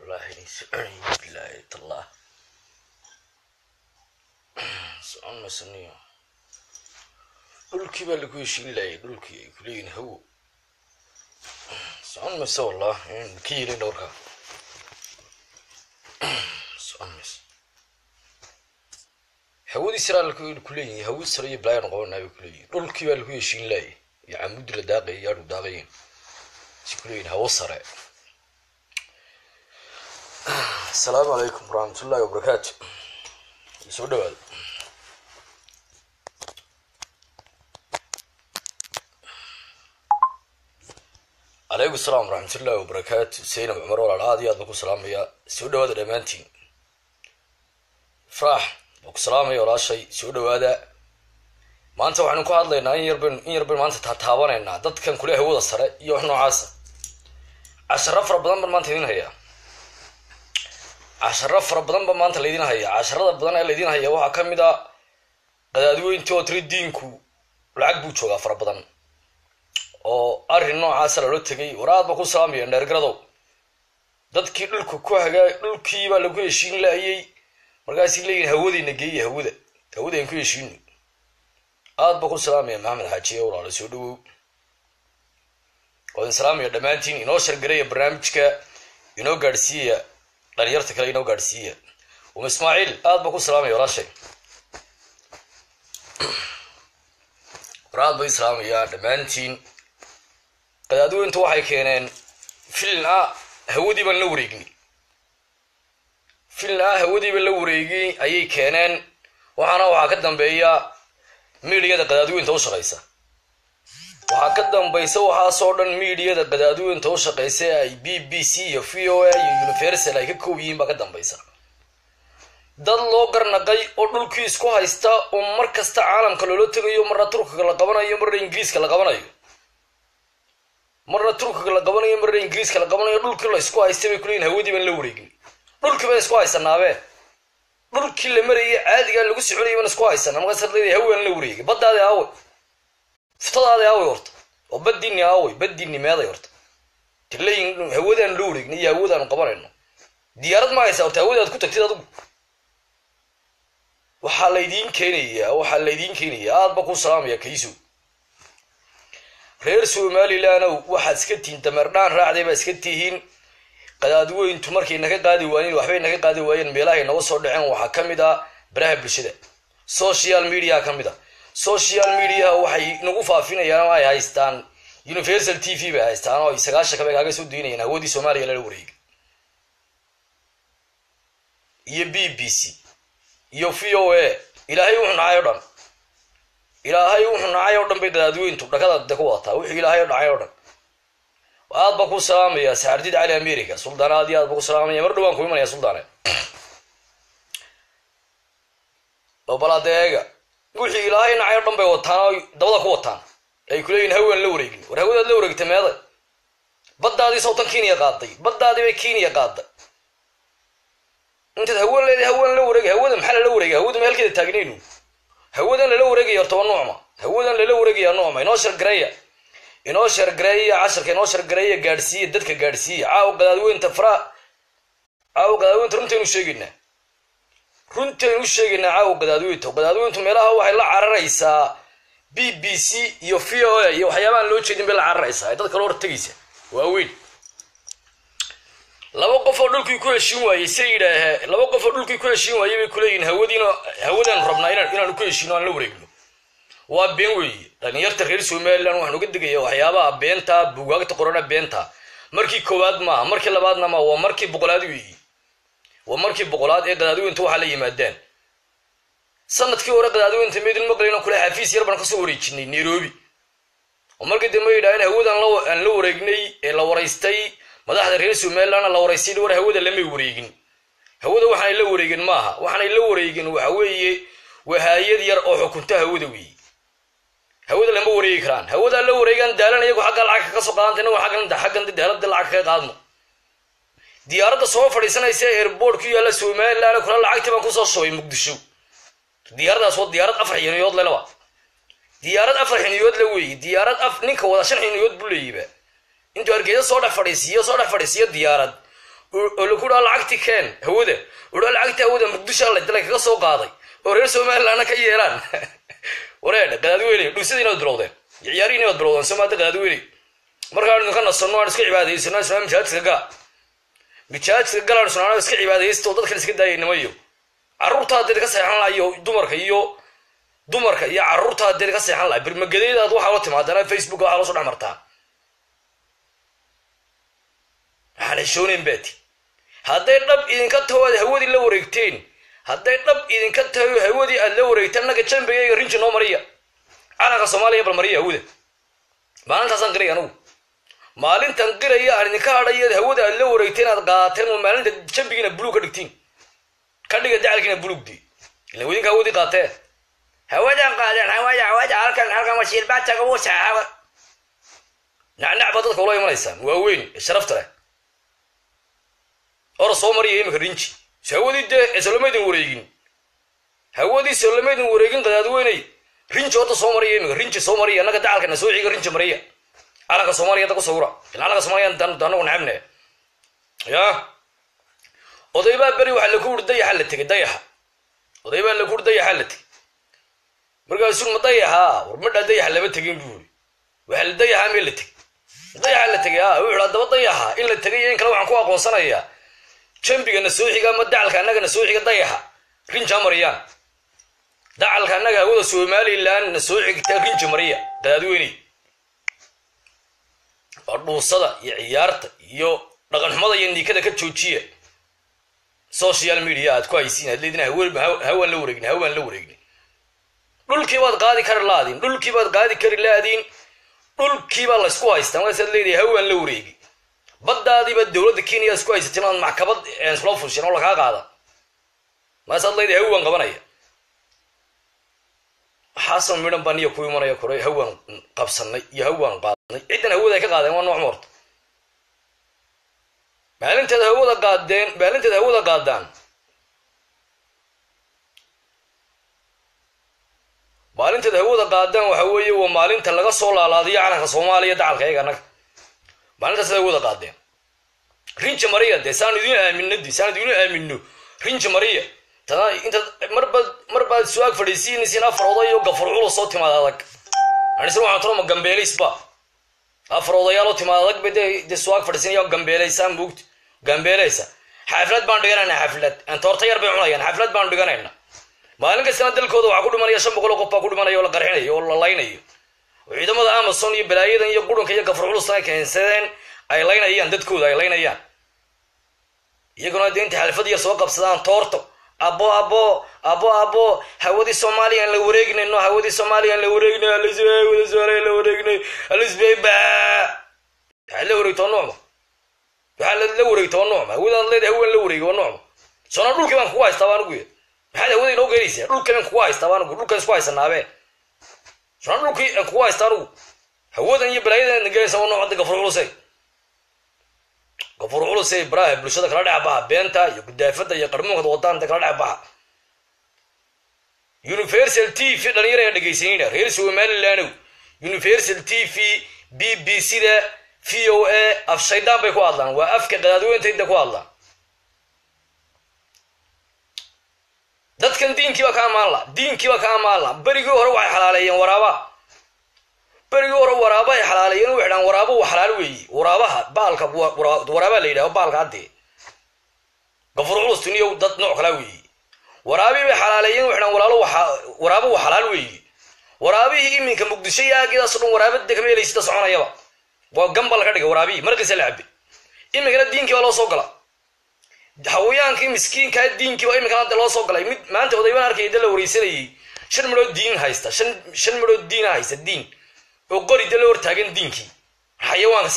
والله سعيد بالله الله سؤال مسنية دولكي بالكو يشيل لاي دولكي كلين هو سؤال مس والله كيلي دورها سؤال مس هو دي سرال كلين هو سري بلاي نقول نبي كلين دولكي بالكو يشيل لاي يعمود لداقي يارو داقين كلين هو سرع السلام عليكم ورحمة الله وبركاته سودوال عليكم السلام ورحمة الله وبركاته سينا عمر ولا العادي أدبكم السلام يا سودوال دمانتين فرح بك السلام يا ولا شيء سودوال ما أنت وحنا نقعد لنا إن يربن ما أنت تتهاون إننا ضد كان كله هو السرع يوحنا عاصة عشرة فربنا ما أنت هنا هي عشرة فربنا ما أنت الذين هي عشرة بدنا الذين هي واحد كم ده قدادو أنتوا تريدينكو العقب وشوا فربنا أو أرهنوا عشرة لو تجي وراد بكون سامي نرجعوا ضد كي للكوكو حاجة للكي بالكو يشين لا هي مرجع سيلين هودي نجي هودي إنكو يشين عاد بكون سامي محمد حجي ولا على سودو قلنا سلام يا دمانتين إنه شرقرية برنامجك إنه قارسية غيرت كلا إنه قارسية ومسماعيل عاد بكون سلام يا راشي راد بي سلام يا دمانتين قدادو انتو waxay keeneen filna hawadi ban la wareegni la wareegi ayay keeneen waxa ka dambeeya meediyada qadaadu inta u shaqeysa waxa ka dambaysa waxa soo dhan meediyada qadaadu inta u shaqeysa ay BBC iyo VOA iyo Universal ay ka koobiyiin ba ka dambaysa dad loo garnaqay oo dhulkii isku haysta oo mar kasta caalamka loo tagayo marna Turkiga la qabanayo marna Ingiriiska la qabanayo marna Turkiga la qabanayo marna Ingiriiska la qabanayo dhulkii la isku haystay bay kuleeyeen hawadi ban la wareegin dhulkii bay isku haysanaabeen dhulkii la marayay caadiga lagu soconayay ban isku haysanaa marka sadleeyahay hawaan la wareegay baddaada aaway فتضاد يا ويرت وبديني أوي بديني ماذا يرت تلاقي هودا نلورك نيا هودا نقبرنا ديارات ما يساوي تهودا كنت كتير وحاليدين كينيا عاد بكون سلام يا كيسو غير سومالي لا واحد سكتين تمرنان راعي بس سكتين قدادو انتو مركي انك قادي وانين وحبين انك قادي وانين ميلاهي نو سو دحين waxa kamida baraha bulshada social media kamida social media waxay nagu faafinayaan ay haystaan Universal TV ba haystaan oo isagaasha kaga soo diinayaan awoodi Somaliya la wareeg iyo BBC iyo VOA ilaahay wuxuu naayo dhan bay dadweynaha dhaqada ku wataa wuxuu ilaahay naayo dhan aad ba ku salaamaya saardid cali America suldaanaad aad ba ku salaamaya mar dhawaan ku imanaya suldaanad oo baladeega wixii ilaahay nacay dhan bay wataan dawada ku wataan ay kuleeyeen haween la wareegin war hawada la wareegtay meeday baddaadii sawtan Kenya qaaday baddaadii bay Kenya qaaday inta haween la wareegay hawada maxaa la wareegay hawada meelkeeda taagnaynu hawadan la wareegay horta noocma hawadan la wareegay noocma inoo shargareeya casharka inoo shargareeya gaarsiiya dadka gaarsiiya caaw qadaadweynta runtii u sheegina caaw qadaadweyntu meelaha waxay la cararaysaa BBC iyo VOA iyo waxyaabaha loo jeedin bay la cararaysaa dadka loo hortagaysa waaweyn laba qof oo dhulkii ku heshiin waayay bay kuleeyeen hawadan rabnaa inaan ku heshiino aan la wareegno waa been weeye dhalinyarta reer Somaliland waxaan uga digayaa waxyaabaha beenta buugaagta qorana beenta markii koowaad ma markii labaadna ma waa markii boqolaad weeye ومركي بقولات إيه قدادو أنتوا حالي يمدان سنة كي ورا قدادو أنت ميدن مقلنا كل حفيز يربنا كسوري كني نيروبي ومركي دمي داين هودا أن لو رجني لو رئيستي ما ده حد رئيس ومالنا لو رئيسي دور هودا لم يوريجن هودا وحنا لو ريجن معها وحنا لو ريجن وحوي وهايد يرقى حكمتها هودوي هودا لم يوريجن هودا لو ريجن دالنا يجو حق العك كسقان تنو حق أنت دالت العك قادم ديارة صوف فريسنا إيربورت كي يلا سومال لا كل العقد ما كوسا شوي مقدشو ديارة صوت ديارة أفرح ينيود لنا ديارة أفرح ينيود لوي ديارة نيك ولا شن ينيود بليه بقى أنتوا أرجع صوت فريسية ديارة ولكل العقد كان هوده ولا العقد هوده مقدش الله دلك ka soo qaaday oo reer Soomaaliland ka yeelan wareed qadaadweyne dhuusadina drowdeen ciyaarina drowdeen Soomaaliland qadaadweyne markaan ka nasano aan iska cibaadeysanaa islaam mijaadka galaan sunaana iska cibaadeysto dadka iska daayeenamayo carruurta dad ka seexan laayo dumarka iyo carruurta dad ka seexan laayo birmagadeedaad waxa la timaadana Facebook waxa la soo dhamartaa hal shoonin beeti hadday dhab idinka tawad hawadii la wareegteen hadday dhab idinka tahay hawadii aad la wareegteen naga jambigayga rinji noo mariya calanka Soomaaliya bal mariya hawada maalintaasaan qiray anigu maalintan qiraya aan idinka hadhayay hawada aad la wareegteen aad qaateen oo maalinta jambigina buluug ka dhigtiin ka dhiga dacalkina buluugdii ila wadinka hawadii qaateen hawadan qaadeen hawada halkan wasiir baataga uu saaba nacnac badadka walaay imanaysan waa weyn sharafta leh or Soomaaliya imika rinji hawadii islaamaydin wareegin hawadii islaamaydin wareegin qadaadweynay rinji oo Soomaaliya imika rinji Soomaaliya naga dacalkana soo xiga rinji mariya calanka Soomaaliya dadku sawira calanka Soomaaliya dan ugu nacabne ya odayba bari waxa la ku urday xal tagay dayaxa odayba la ku urday xal tagay markaas uu madayaha war ma dayaxa laba tagin buu waxa la dayaxa meel la tagay dayaxa la tagay wuxuu daba dayaxa in la tagay in kala waxaan ku aqoonsanayaa jambiga soo xiga ma dacalka anaga soo xiga dayaxa rinja mariya dacalka anaga wada Somaliland soo xigta rinji mariya qadaadweyne dhuusada iyo ciyaarta iyo dhaqan xumada iyo ninkada ka joojiya social media aad ku haysiin aad leedina hawan la wareegin dhulkii baad qaadi kar laadin dhulkii baa la isku haystaa waad leedahay hawan la wareegi baddaadiiba dawladda Kenya isku haysateen aan maxkamad isla fushin oo laga qaada ma saad leedahay hawan qabanaya xasan midhan baan iyo ku imanaya koray hawan qabsanay iyo hawan qaadnay ciidan hawada ka qaadeen waa nooc moorto maalinteeda hawada qaadaan waxa weeye waa maalinta laga soo laalaadiyo calanka Soomaaliya dacalkayga anaga maalintaas hawada qaadeen rinji mariya deesaan idin aamino rinji mariya tada inta marba su'aal fadhiisiin si afrooday oo gafur culus soo timaad adag anigu waxaan toro ma gambeelisba afroodayaal timaad adag bade su'aal fadhiisiin iyo gambeelaysan buugti gambeelaysa xaflad baan dhiganaynaa xaflad aan toorta yar bay cunayaan xaflad baan dhiganaynaa maalin kasta dalkooda waxa ku dhimanaya 500 qof baa ku dhimanaya oo la qarxinayo oo la laynayo ciidamada Amazon iyo balaayadan iyo qudunka iyo gafur culus ay keensadeen ay laynayaan dadkooda ay laynayaan iyaguna deenta xalfad yar soo qabsadaan toorto abo hawadii Soomaaliya la wareegnayno alisbeeba la wareegto nooc hawadan leedahay hawan la wareego nooc soo dhulkii baan ku haystaa baan ugu maxaa hawadii noo geeraysaa dhulkii baan ku haystaa baan ugu dhulkan isku haysanaabe soo dhulkii aan ku haystaa ugu hawadan iyo balaayadan nagaysa nooc gafur culusay baraha bulshada kala dhacabaha beenta iyo gudaafada iyo qarmoonka wadaan kala dhacabaha Universal TV dhalinyaro ay dhageysanayna reer Somaliland Universal TV BBC da VOA af shaydaan bay ku hadlaan waa afka qadaadweynta ku hadlaan dadkan diinkii ka amaanla barigii hore waxay xalaaleeyeen waraaba ay xalaaleeyeen waxaan waraabo wax xalaal weeyii waraabaha baalka waraaba la yiraahdo baalka hadii gafur culus tuniyo dad nooc kala weeyii waraabi bay xalaaleeyeen waxaan waraabo wax xalaal weeyii waraabihi iminka muqdisho yaagidaas dhan waraabada ka meelaysta soconayaba waa gambal ka dhigay waraabihi markiisa la cabbi iminka diinkii waa loo soo galay hawayaankii miskiinka diinkii waa iminka loo soo galay mid maanta odaybaan arkay dal wareysanayay 5 midood diin haysta 5 midood diin haysta diin oo qori dal hortaagan diinkii xayawaanka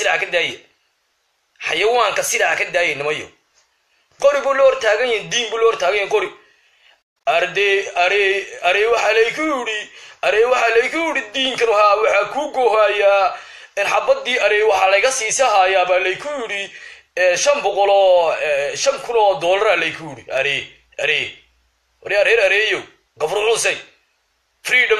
sidaa ka daayay nimayo qori buu loo hortaagan yahay diin buu loo hortaagan yahay qori are waxa leeykuuri diinkan waxa ku goohaya in xabadii are waxa laga siisahaaya baa leeykuuri 500 dollar leeykuuri areeyo gafur culusay freedom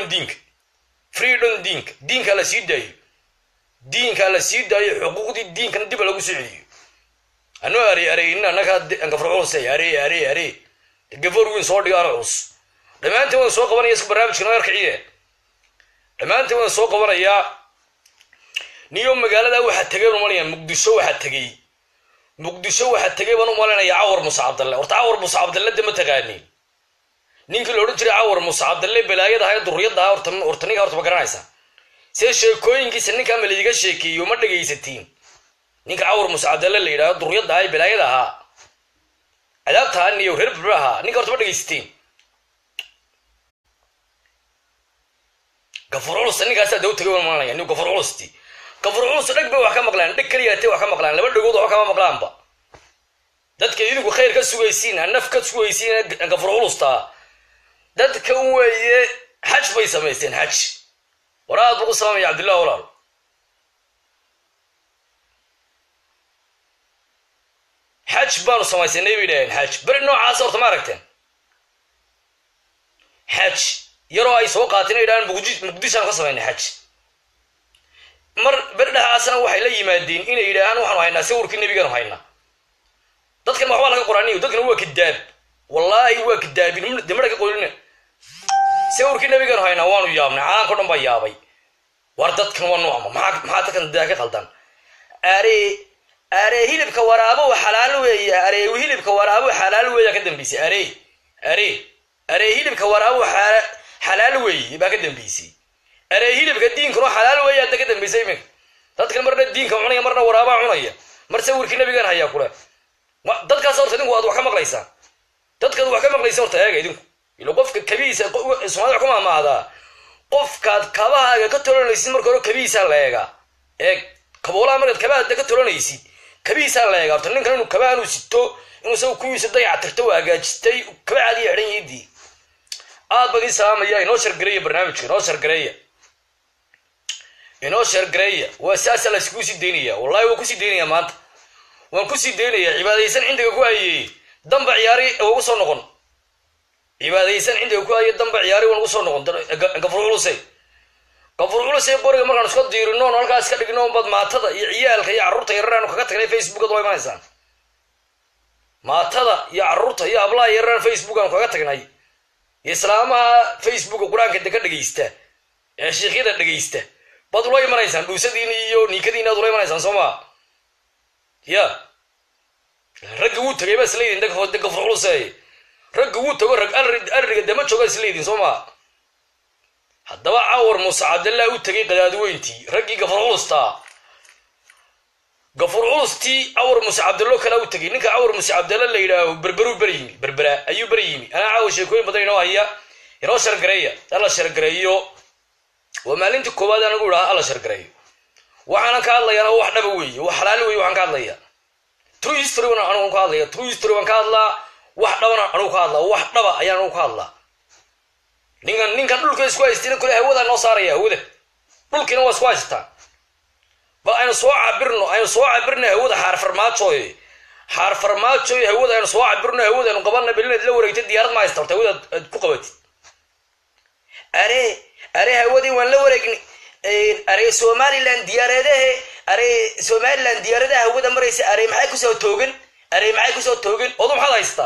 diinka la sii daayo xuquuqdii diinkan dib lagu soo celiyo أنا أري إن أنا كاد أنك فرعون سي أري الجفور وين صور دي أرعوس لما أنت وين سوق وانا يسكب برنامج كنا يركعيه لما أنت وين سوق وانا يا نيوم مقالة ده واحد تجي ومالي مقدسو واحد تجي وانا مالنا يعور مصعب الله وتعور مصعب الله ده متغني نين كل أورنج يعور مصعب الله بلاقي ده هاي الدرية ده أورتني كارت بكرانيسا سيش كوين كي سنين كامل يجي شيكي يوم ده جاي 60 نين كعور مصعب الله اللي ده الدرية ده هاي بلاقي ده ها أدابتها إني وهرب براها نين كارت بده 60 كفرولوس سنين كاسة دوت تجي وانا مالنا يعني كفرولوس تي كفرعون صدق وحكم مقلان دكريا تي وحكم مقلان لما دغود وحكم مقلان با dadka idinku khayr ka sugaysiin naf ka sugaysiin كفرعون استا dadka weeye xaj bay sameeyeen xaj waraad ugu sameeyay Abdullah walaal xaj baan sameeyay wiilay xaj bar noocaas horta ma aragteen xaj yaro ay soo qaateen idaan muqdisho ka sameeyay xaj mar berdhaha asana waxay la yimaadeen inay yiraahdaan waxaan haynaa sawirkii nabiga haynaa dadkan waxba laga qoraaniyo dadkan waa kidaab wallahi waa kidaabin dimada ka qorin sawirkii nabiga haynaa waanu yaabnay aan ko dhanba yaabay war dadkan waa nooc maxaa dadkan daaka qaldan are hilibka waraabo xalaal weeye are hilibka waraabo xalaal weeye ka dambeysay are hilibka waraabo xalaal weeye ba ka dambeysay أري هيل بقدين كانوا حلال ويا تكتم بيسيمك تذكر مرة الدين كانوا عنيا مرة ورابع عنيا مرة سوور كنا بيجان هيا كله ما تذكر صورت دين وادو حكم ليسا تذكر وحكم ليسا صورت هيا قيدين يلو قف كبيس اسمه حكم ما هذا قف كاد كباه كتلون ليس مرة كبيس على إيه كبولا مرة كباه كتلون ليس كبيس على ترى كانوا كباه وستو إنه سو كويس ضيع ترتوا جاستي كباه عادي عرين يدي بقي سلام يا نوشر قرية برنامج نوشر قرية نوشر قرية وأساسا لسكوسي الدينية والله وكوسي الدينية مانت وكوسي الدينية عبادة يسن عندك كواي دم بعياري ووصل نقول عبادة يسن عندك كواي دم بعياري ووصل نقول كفرولو سي بوري مرة نسكت ديرنون ولا كاس كدقنون بعد ما تدا عيال خي عرورته يران وكتك لي فيسبوك دوي ما إنسان ما تدا يا عرورته يا أبلا يران فيسبوك أنا كتك ناي إسلامها فيسبوك وقران كده دقيسته يا شيخ كده دقيسته بدولي ما إنسان دوسديني يو نيكدينا بدولي ما إنسان سما يا رجعوا تجيب سليدين ده كفرولو سي رجعوا تقول أرجع دم تشوف سليدين سما هذا عور مساعد الله وتجي قدادوينتي رجع غفرولستي عور مساعد الله كلا وتجي نك عور مساعد الله اللي يلا بربرة أيو بريمي أنا عاوز شيء بدينا وهي يروح شرقرية الله شرقرية وما لنت كوباد أنا أقولها الله شرقرية وأنا كالله يا واحد نبوي وحلالوي وأنا كالله يا ترو يستري وأنا كالله يا ترو يستري وأنا كالله واحد أنا كالله واحد نبا أنا كالله ninkan dhulka isku haysteen kale hawada noo saaraya hawada dhulkina waa isku haystaa ba aynu soo cabirno hawada xaar farmaajo hawada aynu soo cabirno hawada aynu qabanna bilad la wareegtay diyaarad ma haystaa hawada ku qabatid are hawadii waan la wareegnay are Somaliland diyaaradaha hawada maraysa are maxay ku soo toogan odo maxaad haystaa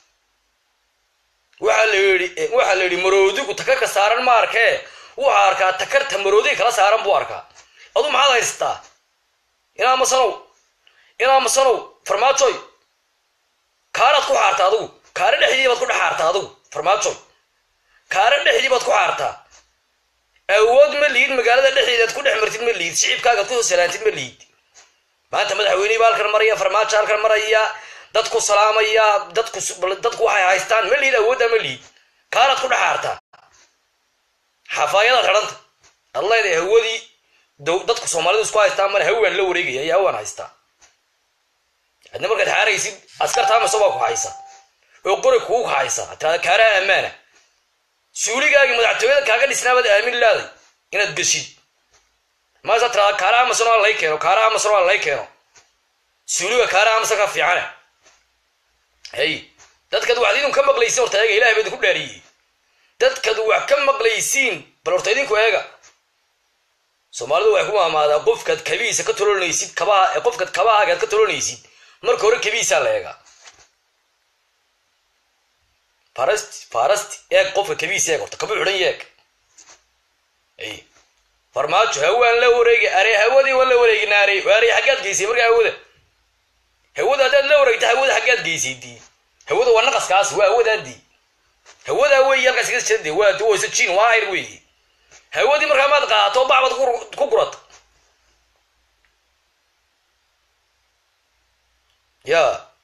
waxa la yiri maroodigu takarka saaran ma arkay waxa arkaa takarta maroodiga kala saaran buu arkaa adu maxaad haystaa ina masano farmaajoy kaarad ku xaartaa adigu kaara dhexdii baad ku dhaxaartaa adigu farmaajoy kaara dhexdii baad ku xaartaa awood ma liid magaalada dhexdeeda ku dhex martid ma liid shicibkaaga ku salaantid ma liid maanta madaxweynaha baalkan maraya farmaajo halkan maraya dadku salaamaya dadku waxay haystaan ma liid awooda ma liid kaarad ku dhaxaarta xafaayada xiranta allah ilaahay hawadii dadku Soomaalidu isku haystaan ma hawaan la wareegaya ayaa waan haystaa adna markaad xaaraysid askarta ma soo ku haysa oo qori ku haysa taa kaara amaana suuligaaga madaxtooyada kaaga dhisnaabad aamin laaday inaad gashid ma sa taa kaara ma soo la keeno suuliga kaara ma saka fiican hey dadkadu wax idin ka maqlaysiin horta eega ilaahay baa ku dhaariyay dadkadu wax ka maqlaysiin bal horta idinku eega Soomaalidu way ku maamada qofkad kabiisa ka tolonaysid kabaha qofkad kabahaaga ka tolonaysid marka hore kabiisa la eega farast eeg qofka kabiisa eeg horta kaba xidhan yeeg ay farmaajo hawaan la wareegi are hawadii wala wareegi naari waari xagaad geysay marka hawada hadaad la wareegta hawada xagaad geysay hawada waa naqaskaas waa hawadaadii hawada way yalkaas ka jeeday waa doosa jin waa ayr way hawadii marka maad qaato bacbad ku gurat ya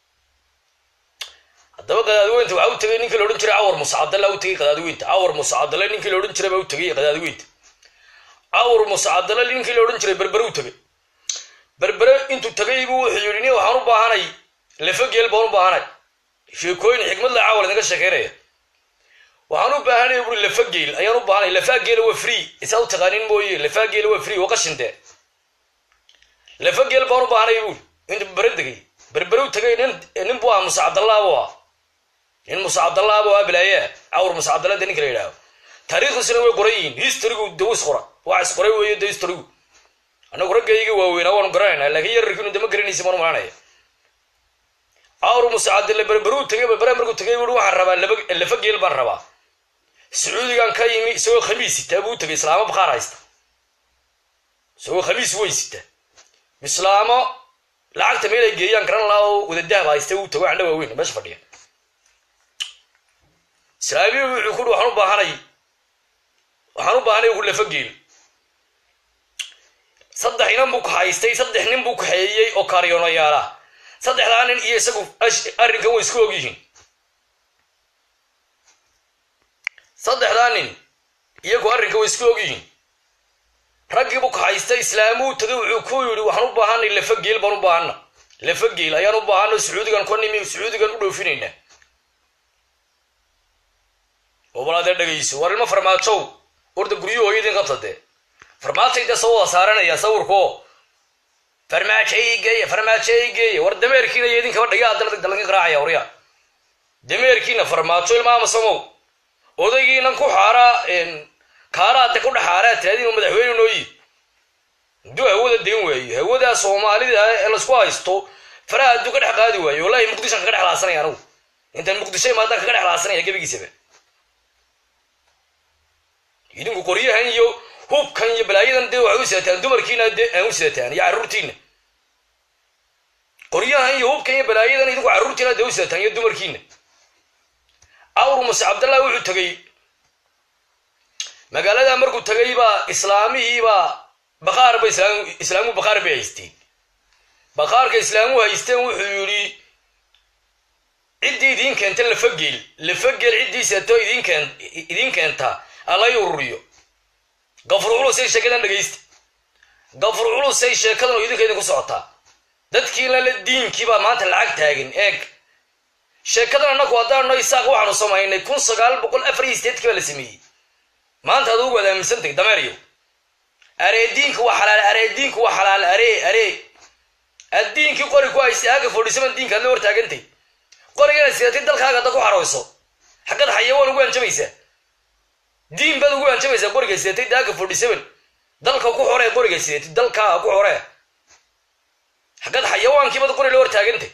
hadaba qadaadweynta waxa uu tagay ninkii la oran jiray awar musacadalla uu tagay qadaadweynta awar musacadalla ninkii la oran jiray baa uu tagay qadaadweynta awar musacadalla ninkii la oran jiray berbere uu tagay berbere intuu tagay buu wuxuu yiri nin waxaan u baahanay lafa geel baan u baahanay sheekooyin xigmad la caawal naga sheekeynaya waxaan u baahanay buu lafa geel ayaan u baahanay lafa geel waa free isagu taqaanin mooyee lafa geel waa free waa qashinte lafa geel baan u baahanay buu inta berbere tagay berbere uu tagay nin buu ah musacadalla buu in musacadalla buu ablaya awr musacadalla ninkii la yiraahdo taariikhdiisuna way qorayin historygu dawis qora waa isqoray weeye historygu anagu ragayga waaweynaa waan garanayna laakiin yararkiinu dama garanaysa ma maranaya awr musacadalla berbere uu tagay berbere markuu tagay buu waxaan rabaa lafa geel baan rabaa sacuudigan ka yimi isagoo khamiis sita buu tagay islaamo baqaar haysta isagoo khamiis way sita islaamo lacagta meel ay geeyaan garan laa wada dahab haysta uu tago candha waaweyn meesha fadhiya islaamiyu wuxuu ku waxaan u baahanay ku lafa geel saddex nin buu ku haystay saddex nin buu ku xeeyay oo kaariyoonayaala saddexdaa nin iyo isagu arrinkan way isku ogyihiin saddexdaa nin iyagu arrinka way isku ogyihiin raggii buu ku haystay islaamuu tagay wuxuu ku yidhi waxaan u baahanay lafa geel baan u baahana lafa geel ayaan u baahana sacuudigan ku nimi sacuudigan u dhoofinayna oo walaad dhageyso war ilma farmaajo orda guriyo hooyadin qabtade farmaajayda soo saaranaya sawirko farmaajayge war dameerkiina idin kaba dhagaa dalka qaraacaya wariya dameerkiina farmaajo ilma amasomo odaygiina ku xaara kaaraad ku dhaxaara taadin madaxweyne nooyi duu hawada deyn weeye hawada Soomaalida ee la isku haysto faraha duu ka dhax qaadi waayo wallahi muqdisho ka dhax laasanay anigu inta muqdisho ma ka dhax laasanay gabigiisaba idinku qoriyahan iyo hubkan iyo balaayadan dee waxa u seetaan dumarkiina aan u seetaan iyo carruurtiina qoriyahan iyo hubkan iyo balaayadan idinku carruurtiina dee u seetaan iyo dumarkiina awr musa abdallah wuxuu tagay magaalada markuu tagay baa islaamihii baa baqaar bay islaamu baqaar bay haysteen baqaarka islaamu haysteen wuxuu yiri cidii idin keenta lafa geel cidii seeto idin keenta alla yuriyo gafur culus ay sheekadan dhageysta gafur culus ay sheekadan oo idinka ku socota dadkii la diinkii baa maanta lacag taagin eeg sheekadan anagu hadaan isaaq waxaanu samaynay 1948 kii la sameeyay maanta aad ugu wadaamisantay dameeriyo areediinku waa xalaal are addiinki qori ku ay saaga 47 diinka la wartaagantay qorigana sidatii dalkaaga dad ku xarooyso xaqad xayawaan ugu anjabaysa diin bad ugu anjabaysa qoriga sidatii daaga 47 dalka ku xorey qoriga sidatii dalka ku xorey xaqad xayawaankii bad qori la wartaagantay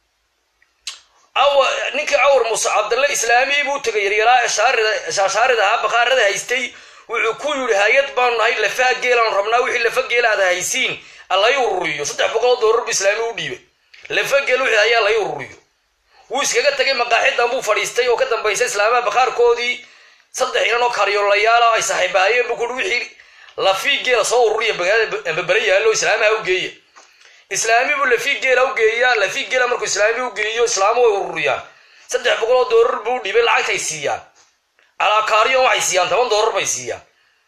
aw ninka awr musa abdalla islaami buu tagay yaraa shaarida baqaarada haystay wuxuu ku yiri hay'ad baan nahay lafa geelan rabnaa wixii lafa geelaada haysiin alla yuriyo $300 islaami u dhiibay lafa geel wixii ayaa la yuriyo wuu iskaga tagay maqaaxidan buu fadhiistay oo ka dambeysay islaamaha baqaarkoodii saddex inan oo kaariyoonayaal ay saaxiibaayeen buu ku wixii lafi geel soo ururiya berbere yaalo islaamaha u geeyay islaami buu lafi geel markuu islaami u geeyo islaamu way ururiyaan $300 buu dhiibay lacagtay siiyaan ala kaariyo waxay siiyaan $10 bay siiyaan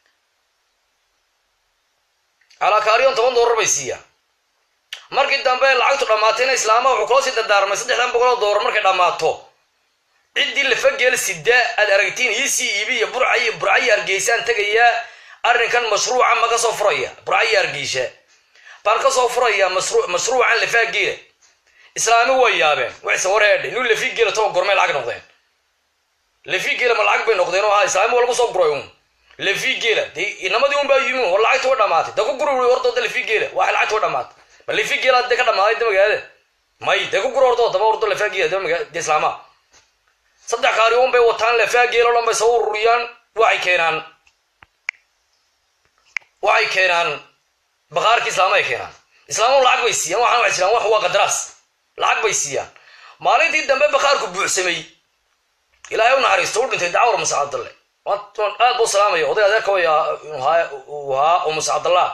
ala kaariyo $10 bay siiyaan markii dambe lacagtu dhamaatayna islaamaha wuxuu kula sii dardaarmay $300 markay dhamaato cidii lafa geel sida aad aragtiin iyo burcay argeysaan tagaya arrinkan mashruuca ma ka soo furaya burcay argeysha barka soo furaya mashruucan lafa geel islaami way yaabeen waxay wareed inuu lafi geel toban gormay lacag noqdeen lafi geel ma lacag bay noqdeen oo islaami walagu soo guray lafi geel inamadii un baa yimi war lacagtu dhamaatay da ku gururi horta lafi geel waxa lacagtu dhamaatay ma lafi geel aad ka dhamaaday magaalada may de ku gurordo daba ordo la faagiya de islaama saddex qaari oo bay wataan la faagiyo oo dhanba soo ururiyaan waxay keenaan baqaarki islaama ay keenaan islaamo lacag bay siiyaan waxaan wax jiraan wax waa qadaraas lacag bay siiyaan maalintii dambe baqaarku buuxsamay ilaahay u naxariisto u dhintay dacwar musaacadalle waan aad buu salaamaya oday adeerka waa musaacadallah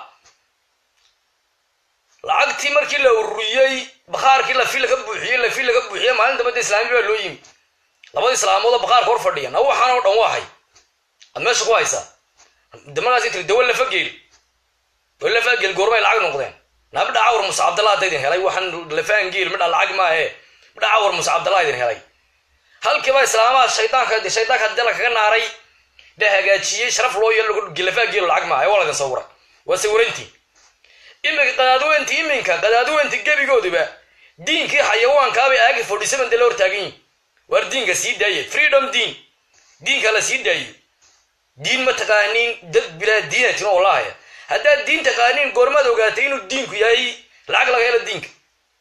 lacagtii markii la ururiyey baqaarkii la fil laga buuxiyey maalin dambe islaami baa loo yimi labada islaamood baqaarka hor fadhiyan waxaan oo dhan waahay ad meesha ku haysaa damadaas inta dawal la fageel goormay lacag noqdeen nabda cawr musa abdallah dadin helay waxaan la faangeel midha lacag ma ee midha cawr musa abdallah idin helay halkiiba islaamaha shaydaanka dala kaga naaray da hagaajiyey sharaf loo yeelo gilafaageel lacag ma ee walaga sawira waa sawirantii iminka qadaadweynti gebigooduba diinkii xayawaankaabay aagi 47 dala hortaagan war diinka sii daayay freedom diinka la sii daayay diin ma taqaaniin dad bilaa diinatin wallaahi haddaad diin taqaaniin goormaad ogaatay inuu diinku yahay lacag laga helo diinka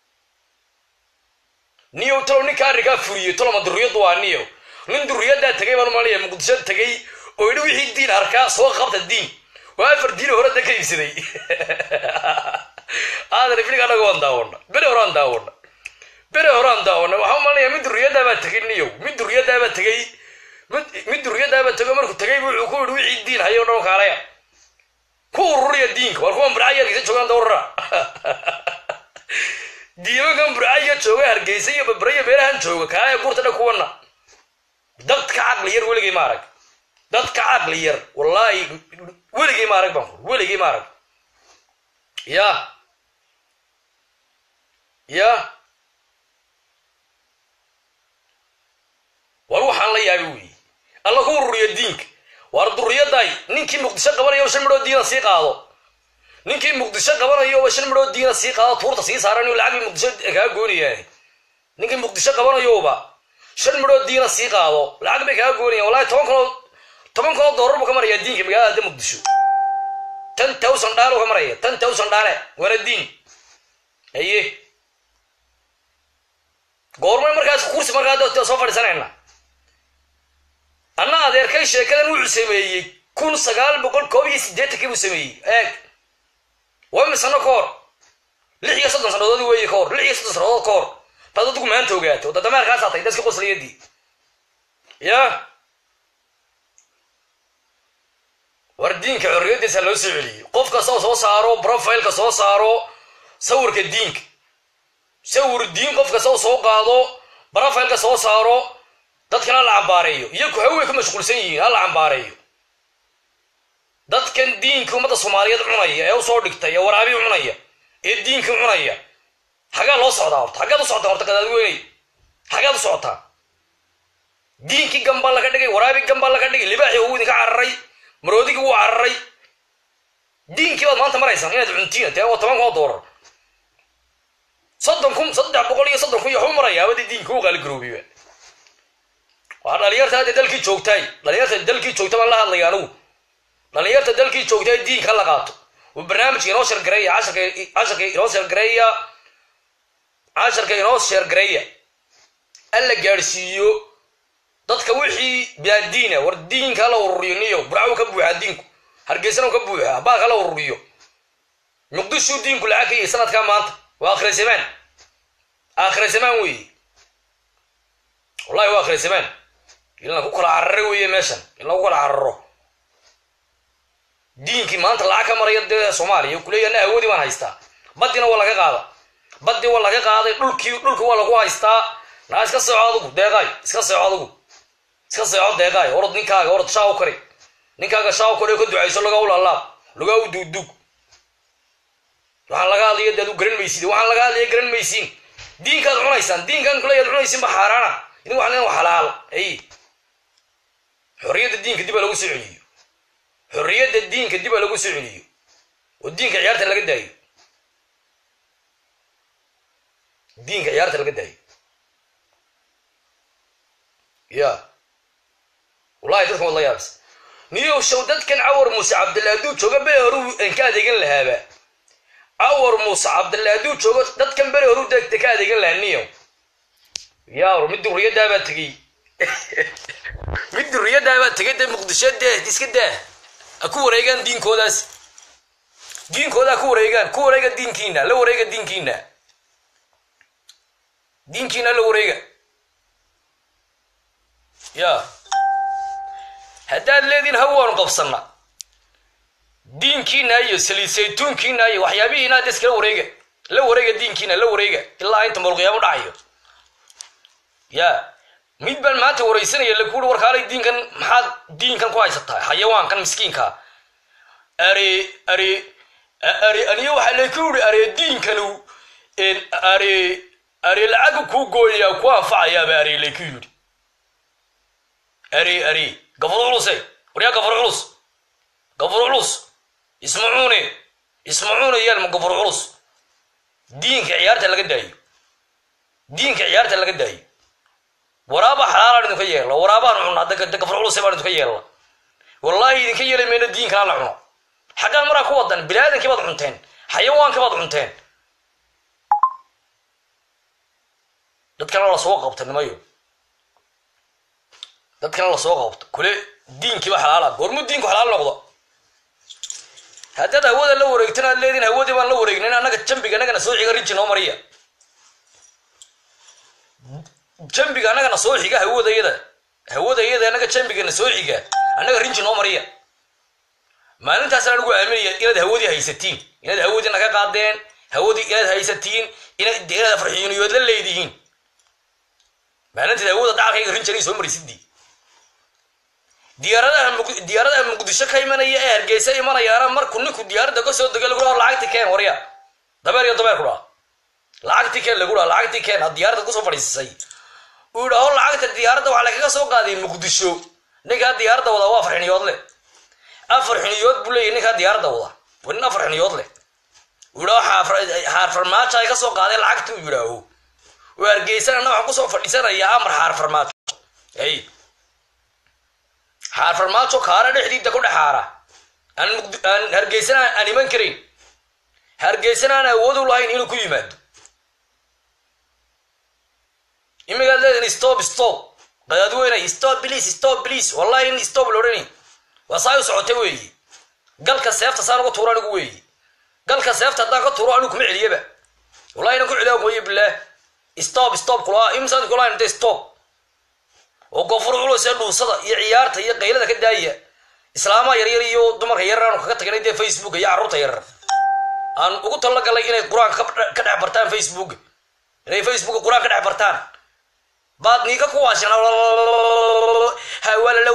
niyow talow ninka arrigaa furiyey toloma durriyaddu waa niyow nin durriyaddaa tagay baan malaya muqdisho tagay oo idhi wixii diin arkaa soo qabta diin waa 4 diin hore da ka iibsaday aadan ifliga anaga waan daawona bere horaan daawona waxaan malaya mid durriyaddaa baa tagay niyow mid durriyaddaa baa tago markuu tagay wuxuu ku idhi wixii diin hayo dhan kaalaya ku ururiya diinka war kuwan burcayarkiisa joogaan dawrara diimankan burcaya jooga hargeysa iyo babraya meelahan jooga kaalaya buurta dhan kuwana dadka caqli yar weligay ma arag wallaahi weligay ma arag ya war waxaan la yaabi weyi alla ku ururiya diinka war durriyaday ninkii muqdisho qabanayo 5 midhood diina sii qaado tuurta sii saaran inuu lacag muqdisho kaga goonayaan ninkii muqdisho qabanayoba 5 midhood diina sii qaado lacag bay kaga goonayaan wallahi 10 doolar buu ka maraya diinka magaalada muqdisho 10000 dhaal uu ka maraya 10000 dhaal wala diin aye goorma markaas kursi markaa soo fadhiisanayna anna adeerkay sheekadan wuxuu sameeyey 1980 buu sameeyey eeg waa misano koor 6 sannadood weeye koor 6 sannadood koor baad dadku maanta ogaato dadama markaas atay dadka qosliyadii ya war diinka xorriyadiisa loo soo celiyay qofka soo saaro profile-ka soo saaro sawirka diinka sawir diin qofka soo qaado profile-ka soo saaro dadkana la cambaareeyo iyagu hawey ku mashquulsan yihiin la cambaareeyo dadkan diinka ummadda Soomaaliyeed cunaya ee soo dhigtay ee waraabi cunaya ee diinka cunaya xagaa loo socdaa horta qadaadweynay xagaa u socotaa diinkii gambal laga dhigay waraabi gambal laga dhigay libaaxi uu idinka cararay maroodigi uu cararay diinkii baad maanta maraysan inaad cuntiin tee oo 10 doolar 300 iyo xumaraya wadi diinka uu qaali garoobiyo waa dhalinyarta dalkii joogtay baan la hadlayaa anigu dhalinyarta dalkii joogtay diinka la qaato oo barnaamijka inoo shirgareeya casharka inoo shirgareeya alla gaarsiiyo dadka wixii biyaadiina war diinka la ururiyo niyo burco ka buuxa diinku hargeysana ka buuxa baa kala ururiyo muqdisho diinku lacag ay sanadka maanta waa akhir zaman weey wallahi waa akhir zaman ilaa ku kala cararo weeye meeshan ilaa ku kala cararo diinkii maanta lacag ka maraya de Soomaaliya kuleeyana awoodi waan haystaa badina waa laga qaaday dhulka waa lagu haystaa naa iska socdo deeqay orod ninkaaga shaaw kare ku ducayso laga ulalaab laga u duudug waxaan laga hadlayo dad u garan maysiin diinkaad cunaysaan diinkan kuleeyaad cunaysiin ba xaaraana idin waxaan leeyahay xalaal ay xorriyadda diinka dib lagu soo celiyo oo diinka ciyaarta laga daayo ya wallahi dadkan wada yaabs niyo show dadkan cawar muuse cabdillah duu jooga bee horu aan ka adeegan lahaaba awar muuse cabdille hadduu joogo dadkan beri horu degta ka adeegan laaniyo yaa mid duriyada baa tagay mid duriyada baa tagay de muqdisho de iska daa aku wareegan diinkoodaas diinkooda ku wareega diinkiina la wareega diinkiina la wareega yaa haddaad leediin hawaanu qabsanna diinkiina iyo saliisaytuunkiina iyo waxyaabihiina ad iskala la wareega diinkiina la wareega ilaa inta malqiyaamo dhacayo yaa mid baan maanta waraysanaya lakuuri warkaalay diinkan maxaad diinkan ku haysataa xayawaankan miskiinka are aniyo waxaa lakuuri are diinkanu are lacag ku gooyaa ku anfacayaaba are laku yidhi are gafur culusay waryaa gafur culus ismacuune yaalma gafur culus diinka ciyaarta laga daayo waraaba xalaalaan idinka yeella waraabaan cunna gafur culusay baan idinka yeella wallaahi idinka yeeli mayno diinkan la cuno xaggaan maraa ku wadan biniaadankii baad cunteen xayawaankii baad cunteen dadkana la soo qabta nimayo dadkana la soo qabta kule diinkiiba xalaala goormuu diinku xalaal noqdo haddaad hawada la wareegtana ad leediin hawadii baan la wareegnayn annaga jambiga annagana soo xiga rinji noo mariya jambiga annagana soo xiga hawada iyada annaga jambigana soo xiga annaga rinji noo mariya maalintaasna lagu aaminaya inaad hawadii haysatiin inaad hawadii naga qaadeen hawadii inaad haysatiin inaad farxiiniyood la leedihiin maalintaad hawada dhacalkayga rinjari soo marisidii diyaaradaha muqdisho ka imanaya ee hargeysa imanayaana markuu ninku diyaaradda ka soo dega lagu dhaho lacagti keen warya dabeer iyo dabeer ku dhaha lacagti keen lagu dhaha lacagti keen had diyaaradda kusoo fadhiisisay uu dhaho lacagta diyaaradda waxaa lagaga soo qaaday muqdisho ninkaa diyaaradda wada waa 4 xiniyood leh 4 xiniyood buu leeyahy ninkaa diyaaradda wada waa nin 4 xiniyood leh uu dhaho xaar farmaajo ay ka soo qaadeen lacagti uu yidhaaho waa hargeysana waxaan kusoo fadhiisanaya amar xaar farmaajo xaar farmaajo kaara dhexdiida ku dhexaara aan hargeysana aan iman karayn hargeysana aan awood u lahayn inuu ku yimaado imigaad leedin stop qadaadweyne stop please wallahi in stop lorani waa saa u socotay weeyi galka seefta saan uga tuuro anigu weeyi galka seefta haddaan ka tuuro anigu kuma celiyaba wallahi inaan ku celiyaa mooye bilaah stop kula imsaan kula intay stop oo gofur culus ee dhuusada iyo ciyaarta iyo qaylada ka daaya islaama yar iyo dumarka yaraan kaga tagnay de Facebook iyo carruurta yar aan ugu talagalay inay quraan ka dhex bartaan Facebook inay Facebook quraan ka dhex bartaan baad niga ku waashan hawala la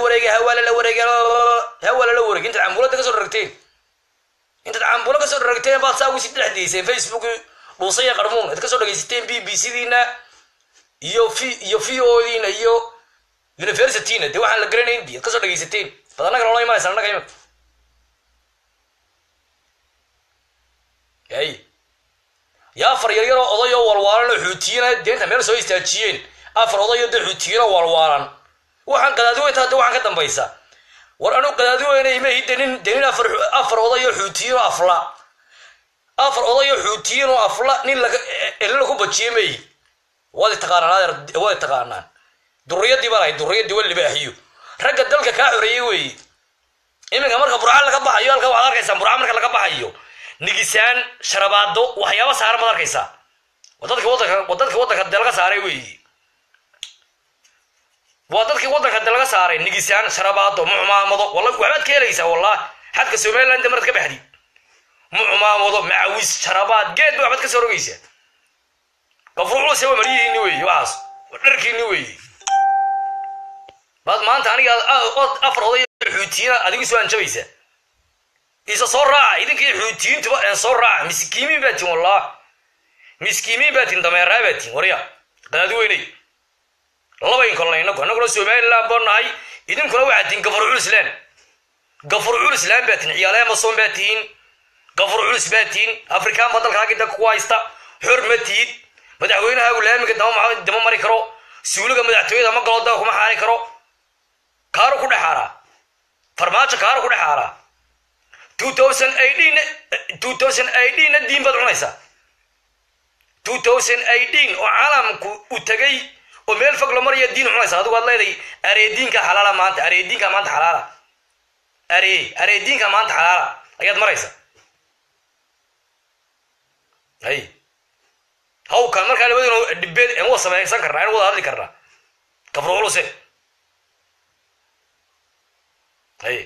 wareega inta ambulada ka soo ragteen baad saa ugu sii dhexdeysay Facebook dhuusaya qarmuun inta ka soo dhageysateen BBC diina iyo VO-diina iyo universityna de waxaan la garanayn di ka soo dhageysateen badanaga loo imaanaysa annaga imika yaa afar yaryaroo odayoo walwaalan oo xuutiyana deenta meel soo istaajiyeen afar odayoo de xuutiyana walwaalan waxaan qadaadiweynta hadda waxaan ka dambaysa war anu qadaadiweyna imahi denin afar odayoo xuutiyin oo afar odayoo xuutiyin oo afla nin elina ku bajiye mayi waad taqaanaan durriyadii baan ahay durriyadii waa libaaxiyo ragga dalka kaa xoreeyey weeye iminka marka burca laga baxayo halka waxaad arkaysaa burca marka laga baxayo nigisaan sharabaado waxyaaba saaran baad arkaysaa wadadka waddanka de laga saaray weeye waa dadkii waddanka de laga saaray nigisaan sharabaado mucumaamado waxbaad ka helaysaa wallah xadka somaliland marad ka baxdi mucumaamado macawis sharabaad geed ba waxbaad ka soo rogaysaa gafruucluse waa maryihiini weeye waxaas dharkiini weeye baad maanta aniga afar oday xuutiyiina adigu soo anjabaysa isa soo raaca idinkii xuutiyiintuba aan soo raaca miskiimiin baatiin wallah miskiimiin baatiin dameeraa baatiin warya qadaadiweyney labayn kolnayna annaguna somaliland baan nahay idinkuna waxaad tihiin gafur culus laan baatiin ciyaalaha masoon baa tihiin gafur culus baa tihiin afrikaan ba dalkaagii dalka ku haysta xor ma tihid madaxweynaha laamiga dama mari karo suuliga madaxtooyada ma galo daba kuma xaari karo kaaro ku dhexaara farmaajo kaaro ku dhexaara 2018 الدين بدو عنيسا 2018 وعالمكو وتجي وميل فقر مريا الدين عنيسا هذا والله يدي أري دين كحلالة ما أنت أري دين كمان حلالة أري دين كمان حلالة أياد مريسا هاي هو كان مركز اللي بدو الدبيت هو سماه سكر هو هذا كرر كفروا له سه هاي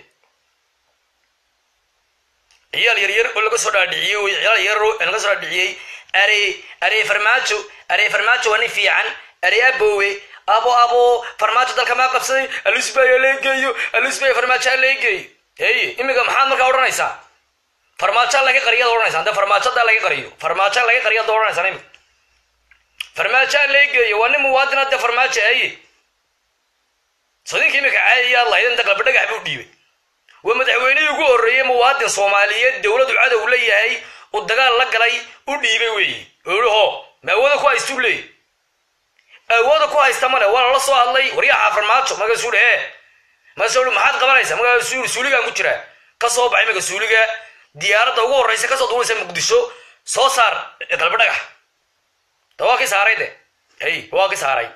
عيال يرير ولا قصر دعية وعيال يرو أنا قصر دعية أري فرماتشو أني في عن أري أبو فرماتشو ذا كمان قصدي الأسبوع اللي جايو الأسبوع فرماتشو اللي جاي هي إمي كم حامل كورنا إنسان فرماتشو لقي قرية دورنا إنسان ده فرماتشو ده لقي قرية فرماتشو لقي قرية دورنا إنسان إمي فرماتشو اللي جايو وأني موادنا ده فرماتشو هي صديق إمي كعادي الله إذا أنت قلبك حبيب ديبي ومدحوينه يقول رأي مواطن صومالية دولة العدو ولا هي والدجال لقلي وديبي وي يقوله ما هو كويس تقولي هو كويس تمام ولا الله صار الله وريح فرماتشو ما قصور إيه ما سولو ما حد قبل يسمع ما قصور سوليجا مشرع كسب بعيم كسوليجا ديار ده رئيس كسب دولة سام مقدسو صار قلبك تواكي ساري ده هي تواكي ساري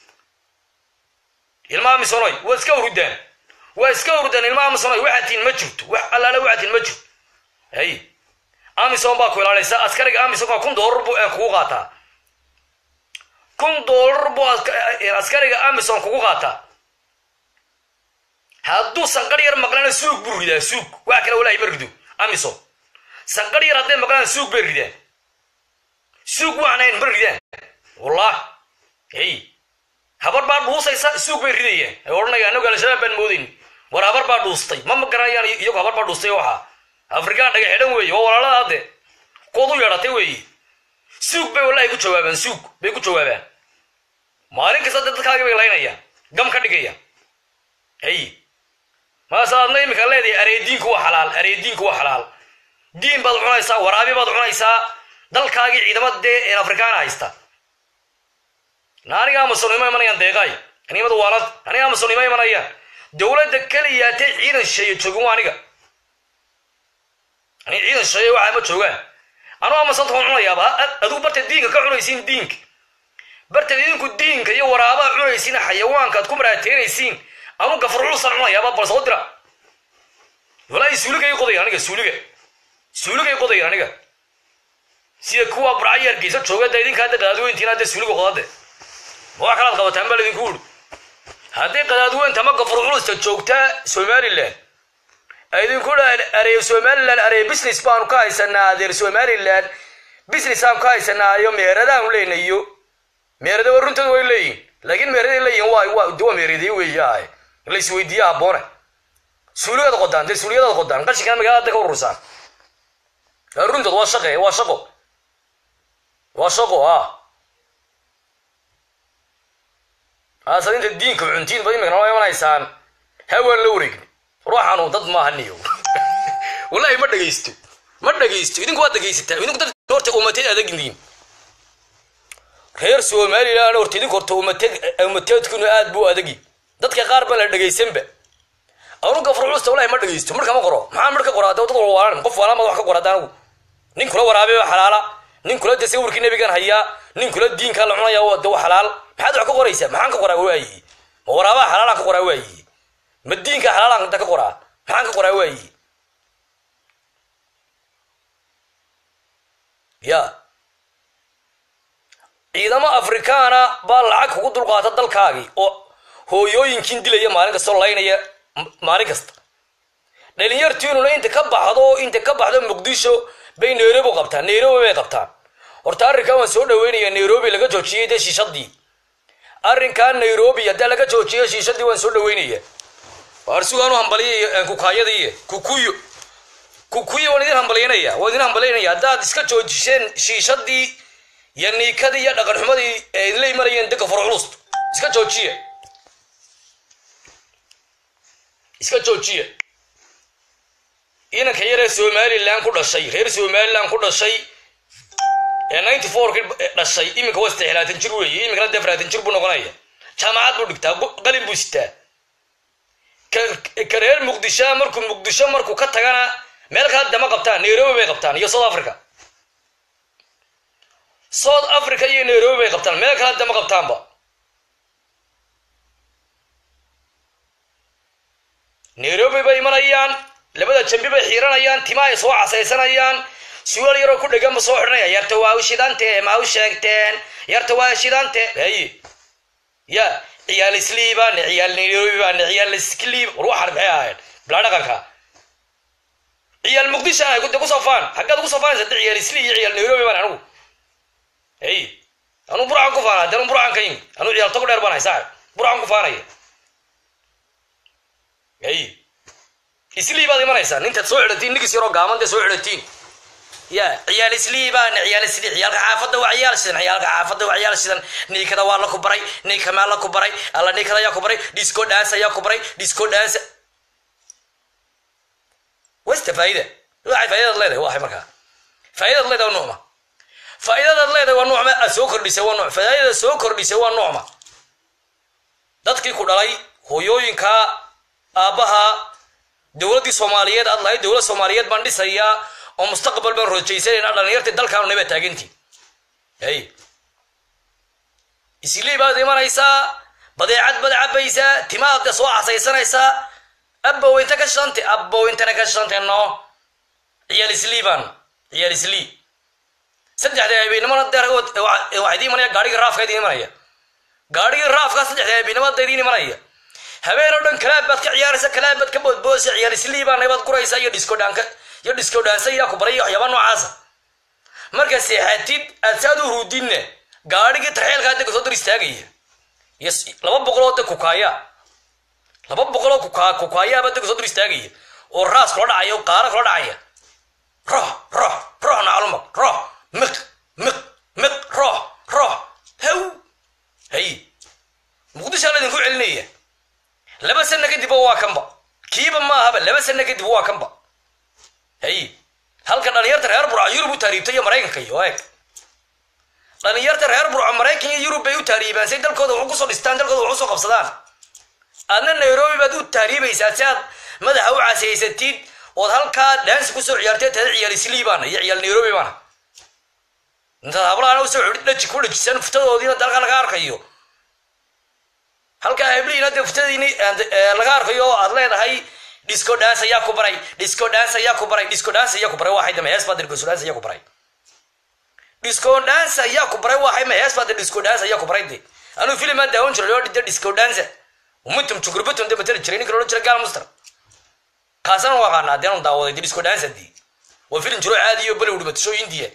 المهم سوني واسكو ردان واسكوردن المام صناي وحدين ما جرت وحلا لا وحدين ما جرت هي امي سون با كولا ليس عسكري امي سون كون دولار بو كو قاتا كون دولار بو عسكري امي سون كو قاتا هادو سنقرير مقلنا سوق بريده سوق واكل ولا يبردو امي سون سنقرير هاد مقلنا سوق بريده سوق وعنين بريده والله هي habar baa dhuusaysa suuq bay ridayeen ay oranayaan anagu kala shabaab baan moodin war habar baa dhuustay ma garanayaan iyagu habar baa dhuustay waxa afrikaan dhaga xidhan weeye waa walaalada koodu yeeratay weeye suuq bay wallahi ku jawaabaan suuq bay ku jawaabaan maalin kasta dadkaaga bay laynayaan gam ka dhigaya ay ma saadnay imika leedahay areediinku waa xalaal diin baad cunaysaa waraabi baad cunaysaa dalkaagii ciidamada ee afrikaan haysta ناري مسلمين من يندقاي أنا ما دوالد أنا مسلمين من أيام دولة دكالي ياتي عين الشيء تشوفون أنا عين الشيء واحد ما تشوفه أنا ما صدقون أنا يا با أدو برت الدين كعنو يسين دينك برت الدين كدين كي ورابا عنو يسين حيوان كتكون راتين يسين أنا كفرعو صنعنا يا با برصدرة ولا يسولك يقضي أنا سولك يقضي أنا سيكوا براير كيسة تشوفه تايدين كده قادو إنتي نادي سولك قاده وأكلت قوتهم بلدي يقول هذه قدادو أنت ما قفروا تجوكتا سوماليلاند أيدين كل أري سوماليلاند أري بيزنس بان كايسنا أدير سوماليلاند بيزنس بان كايسنا يوم ميردا ولين يو ميردا ورنت ويلين لكن ميردا اللي هو دوا ميردي وياي اللي سويديا بونه سوريا القدام ده سوريا القدام قال شكل مجال ده كورسان الرنت واشقه أصلاً أنت الدين كعنتين بدي مكانه ما يسان هو اللوريك روح عنه ضد ما هنيو والله ما دقيستو إذن قوات دقيستة إذن قدرت دورت أمتين هذا جديد خير سوى مالي لا نورت إذن قرت أمتين تكون بو هذا جي ضدك قارب لا دقيسين به أو نقف رؤوس والله ما دقيستو مركب مقرأ ما مركب قرأ ده وتقول وارن قف ولا ما ضحك قرأ ده نين كلا ورابي حلالا نين كلا تسوي كنا بيجان هيا نين كلا الدين كلا عنا يا ود حلال هذا عكو قريسة ما عنك قرأ وعي ورابا حلال عكو قرأ وعي مدين كحلال عنك تقرأ ما عنك قرأ وعي يا إذا ما أفريقيا بالعك قدر قاتل دلكاغي هو يمكن دليل مالك الصلاين يا مالك است لأن يرتينو لا أنت كبحضو مقدسو بين نيروبي قبطان نيروبي قبطان ورتاري كمان سودا ويني نيروبي لقى جوشيه ده شيشدي أرين كان نيروبي يدا لقى جوشيه شيشدي وان سودا ويني وارسوانو همبلي كوكايا دي كوكويو ونيدين همبلينا ودين همبلينا يدا ديسكا جوشين شيشدي يعني كذي يا دكان حمدي اللي مريان دك فرعلوست ديسكا جوشيه ديسكا جوشيه إنا كير سومالي لان كل شيء غير سومالي لان كل شيء 94 كل شيء إمك هو استحلال تنشروي إمك لا دفرة تنشربون غناية جامعات بدكتا قلم بوستا كرير مقدشة مركو كتجانا meel kale dama qabtaan Nairobi bay qabtaan iyo South Africa iyo Nairobi bay qabtaan meel kale dama qabtaanba Nairobi bay imanayaan labada jambi bay xiiranayaan timaha soo casaysanayaan su'aal yar oo ku dhagan soo xirnay yarta waa u shidante ma u sheegteen yarta waa shidante hay ya ciyaal isliiban ciyaal Nairobi baan ciyaal iskliib ruux arbaayn bla dhaqanka ciyaal muqdisho ay ku safaan xaqad ku safaan saddex ciyaal isliib ciyaal Nairobi baan anigu hay anu buraan ku faanaa dan buraan kayn anu ciyaal togo dheer baan haysaa buraan ku faanay hay isliib baad imanaysaa ninta soo xidhatiin nigis yaro gaamanta soo xidhatiin ya ciyaal isliibaan ciyaal isliib ciyaalka xaafadda waa ciyaal sidan ciyaalka xaafadda waa ciyaal sidan ninkada waa la ku baray ninka ma la ku baray alla ninkada yaa ku baray disco dance yaa ku baray disco dance wasta faayida waxa faayida leedahay waxa markaa faayida leedahay noocma faayida leedahay waa noocma soo kordhisay waa nooc faayida soo kordhisay waa noocma dadkii ku dhalay hooyooyinka aabaha dawladda Soomaaliyeed aad lahayd dawladda Soomaaliyeed baan dhisaya oo mustaqbal baan rajaysanayna dhalinyarta dalkan nabad taagantii hay isliib baad imanaysa badeecad baysa timaada soo casaysanaysa abbo inta ka shantay no ciyaal isliiban ciyaal isliib saddexda habeenimo daragood waxay imanaya gaariga raafka saddexda habeenimo daydiin imanaya habeenoo dhan kalaabad ka ciyaaraysa kalaabad ka boodboosay ciyaal isliiban nabad guraysa iyo disco dance yaa ku baray waxyaabo noocaas marka seexatid aad u ruudinne gaariga tarxeelka dadka soo diristaagaya yes 200 ku kaaya 200 ku kaaya bad dadka soo diristaagaya oo raas kala dhacayo qaara kala dhacaya roh naalmo roh maq roh hey muqdisho la idinku celinaya laba sano kadib waa kanba kiiba ma aha 2 sano kadib waa kanba hay halka dhalinyarta reer Burco Yurub u taariibtay iyo Mareykanka iyo eeg dhalinyarta reer Burco Mareykanka iyo Yurub bay u taariibaan say dalkooda wax ku soo dhistaan dalkooda wax soo qabsadaan adna Nairobi baad u taariibaysaa saad madaxa u casaysatid oo halka dance ku soo ciyaartay taa ciyaal isliibaan iyo ciyaal Nairobi baan inta hablaan u soo xidhid ku dhajisan futadoodina dalka laga arkayo halka hebliina deftadiini laga arkayo aad leedahay disco dance ayaa ku baray waxay dama hees baad disco dance ayaa ku baray waxay ma hees baad disco dance ayaa ku baray anu film aan daawon jiray oo disco dance umutum chugrbaton daba tar jiray ninka loo jira gaal mustar kaasan waa qana daan daawaday disco dance di waa film jiro caadi iyo bal u dhimato India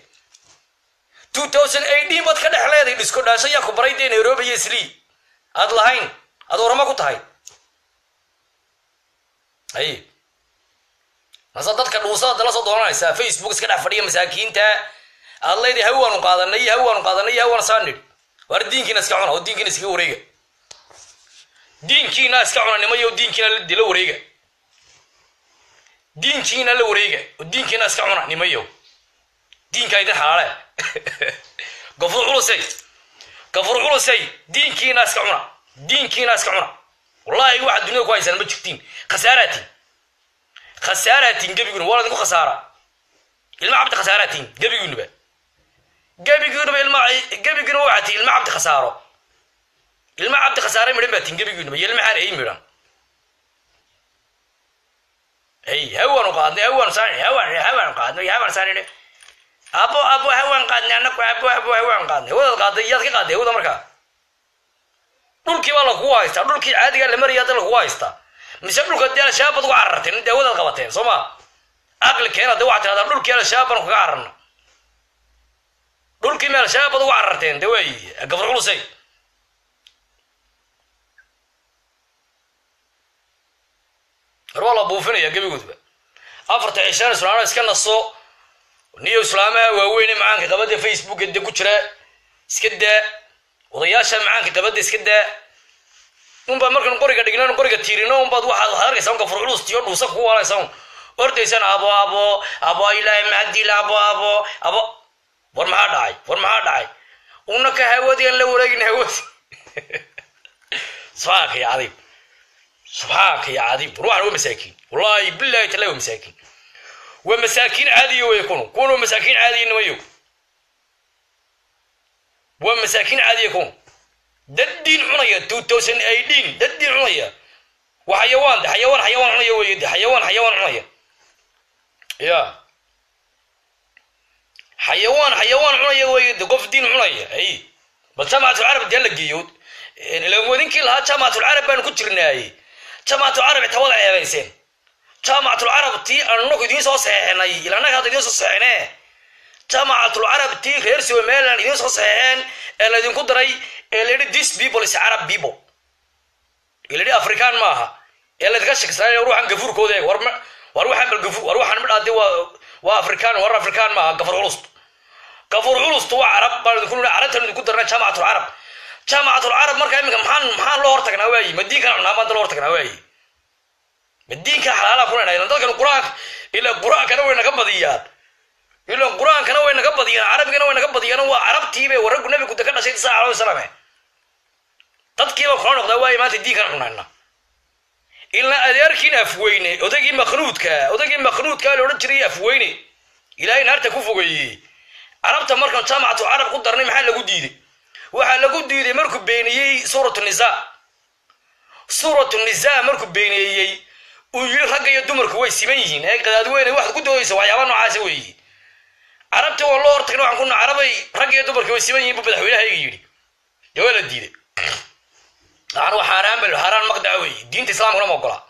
2018 bad ka dhaxleeday disco dance ayaa ku baray Nairobi iyo Sri ad lahayn ad orama ku tahay ay masa dadka dhuusada la soo doonaysa Facebook iska dhax fadhiya masaakiinta allaydi hawaan qaadanay saanid war diinkiina iska cuna oo diinkiina iska wareega nimayo diinkiina la dilo wareega diinkiina la wareega oo diinkiina iska cuna nimayo diinka ay xalaale gafur culusay diinkiina iska cuna wallahi waxa dunyada ku haysan ma jirtiin khasaaratin gabiguna wala idinku khasaara ilma abdi khasaaratin gabiguna waxati ilma abdi khasaaro midhan baatin gabiguna ilma xaar ay midhan ay hawaan qaadnay abo hawaan qaadnay anaku hawaan qaadnay wada qaaday yaad ka qaaday wada markaa dhulkii baa lagu haystaa dhulkii caadiga la mariyaa dad lagu haystaa mise dhulka deel shaabad ugu cararteen daawada qabateen Soomaa aqli keena dad waxa tirada dhulkii shaabad ugu cararna dhulkii meel shaabad ugu cararteen daway gafur culusay wala buufinaya gabigudba afarta cishaan islaana iska naso niyo islaamaha waaweyn macaanka qabada Facebook inta ku jira iska daa odayaasha macaanka qabada iska daa unba markan qoriga dhignaan qoriga tiirino unbaad waxa hargaysan ka furculus tiyo dhuusa ku walaysan ordaysan abo ilaahay maadil abo war maxaa dhacay una ka hawadeen la wareegin hawad subhanaka ya adib ruuxa masaakiin wallahi billahi talaw masaakiin ومساكين عادية ويكونوا كونوا مساكين عاديين ويو ومساكين عادية يكون ددين عنيا 2018 ددين عنيا وحيوان حيوان عنيا ويدي حيوان عنيا يا حيوان عنيا ويدي قف دين عنيا اي بس جامعة العرب ديال الجيود لو ودين كلها جامعة العرب بان كجرناي جامعة العرب تولع يا بيسين جامعة العرب تي أنو كدين سو صحيحنا إلى أنا كدين سو صحيحنا جامعة العرب تي غير سوى ميلان كدين سو صحيحين الذين كدري اللي this people is Arab people اللي أفريقيان معها اللي تكشك سنة يروح عن جفور كودي وروح عن بالجفور وروح عن بالعادي وأفريقيان أفريقيان معها كفر علوست وعرب بعد كلنا عرفتهم كدرنا جامعة العرب مركا يمكن محان لورتك نواي مديك أنا ما لورتك نواي الدين كان حلال كنا إلى ذلك القرآن كانوا وين قبضيات إلى القرآن كانوا وين قبضيات عرب كانوا وين قبضيات أنا وعرب تيبه ورق النبي كنت كنا شيء ساعة عليه السلام تذكير القرآن قدواي ما تدي كنا هنا إلا أديركين أفويني ودقي مخنوط كا لو رجري أفويني إلى أين هرت كوفوي عرب تمركن جامعة عرب قدرني محل جديد وحل جديد مركب بيني سورة النساء مركب بيني ويقول رجع يدمر كويس سمين هيك قدوين واحد كده يسوي يابانو عازوي عربت والله ارتقنوا عن كنا عربي رجع يدمر كويس سمين بدأ حوله هيك يجري يا ولد ديده أنا حرام بالحرام مقدعوي دين الإسلام كنا مقولة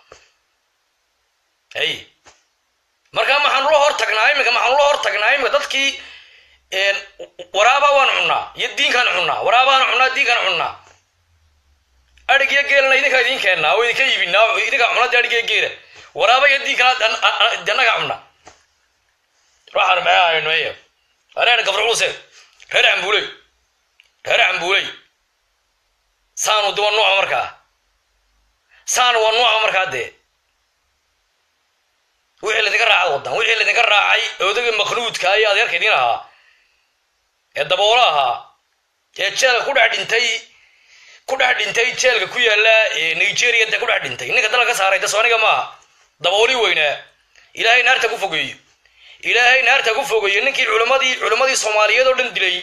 هي مركا ما حنروح ارتقناي مركا ما حنروح ارتقناي مقدتكي ورابا ونعنا يدين كان عنا ورابا ونعنا دين كان عنا أرجع جيرنا إذا كان كنا أو إذا كان يبينا أو إذا كان عمنا أرجع جيره ورابا يدي كنا جنا كعمنا راح أنا معاه إنه إيه أنا كفر عوسه هرع عم بولي سانو دون نوع مركا سانو ونوع مركا ده وإحنا ذكرنا وضنا وإحنا ذكرنا عي وذكر مخلوط كاي هذا كدينها الدبوراها يتشال كل عاد intay jeelka ku yaala Nigeria inta ku dhintay ninka dalka saaray Soomaaliga ma dabooli weyna ilaahay naarta ku fogeeyo ninkii culimadii Soomaaliyeed oo dhan dilay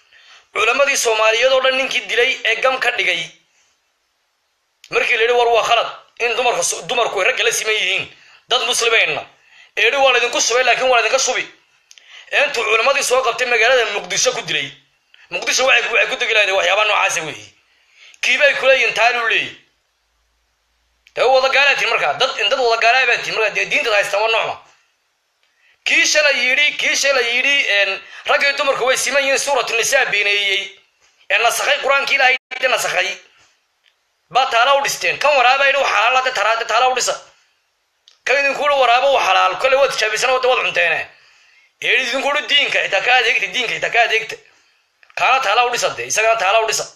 ninkii dilay ee gam ka dhigay markii leeyahay war waa khalad in dumarku rag la simeeyeen dad muslimiina ee waa idinku subay laakiin waa idinka subi intu culimadii soo qabtay magaalada Muqdisho ku dilay Muqdisho waxay ku degilaaday waxyaabo noocaas ah weey كيبي كلي ينتهلوا لي هو ذا قالت المركا ضد إن ضد وذا قالت المركا دين ده يستوى النوع كيش لا يري إن رجل تمر كويس سمين سورة النساء بيني إن نسخي قرآن كلا هي نسخي بتعالى ودستين كم ورابا يلو حلال تعالى ودسا كم يقولوا ورابا وحلال كل وقت شاب سنة وتوضع عندنا يريد يقولوا الدين كإتكاد الدين كإتكاد كانت تعالى ودسا ده إذا كانت تعالى ودسا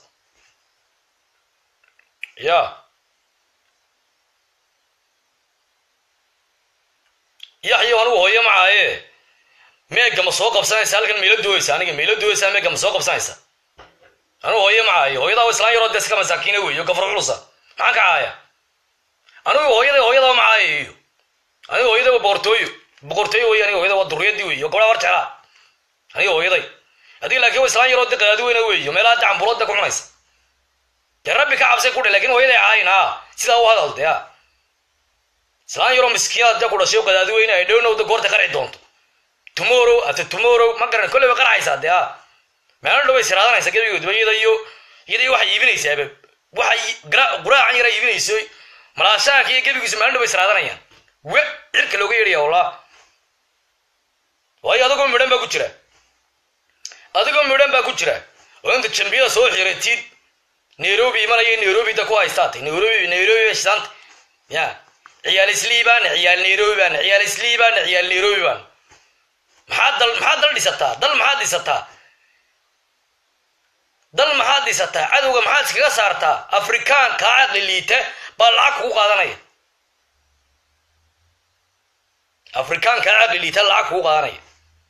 يا حيوان وهي معايا ميجا مسوق بسنة لكن ميلودويس أنا ميلودويس أنا ميجا مسوق بسنة أنا وهي معايا وهي ده وسلام يرد دسك مساكين ويكفر علوسا معك عايا أنا وهي ده معايا أنا وهي ده بقرتوي ويا أنا وهي ده والدرية دي ويا كل ورتها أنا وهي ده هذه لكن وسلام يرد دك هذا وين ويا ملا تعم برود دك ونايس ربي كعبسي كله لكن وهي ده عاينا سيدا هو هذا ده سلام يروم مسكينة ده كله شيء كذا دوينا I don't know the God كاري دونت tomorrow after tomorrow ما قرن كله بقرا عيسى ده ما أنا لو بيسرادنا عيسى كده يقول يده واحد يبني سبب واحد قرا عني رأي يبني يسوي ملاشان كي كده يقول ما أنا لو بيسرادنا يعني وإرك لو غيري والله وهي أدوكم مدام بكتيرة وأنت تشمبيه صور حيرتيد نيروبي ما هي نيروبي تكوا إستاتي نيروبي إستانت يا عيال سليبان عيال نيروبي عيال سليبان عيال نيروبي محادل ديستا دل محادثة عدوغا محادث كغا سارتا أفريكان كاعد لليته بالعك هو قادنايا أفريكان كاعد لليته العك هو قادنايا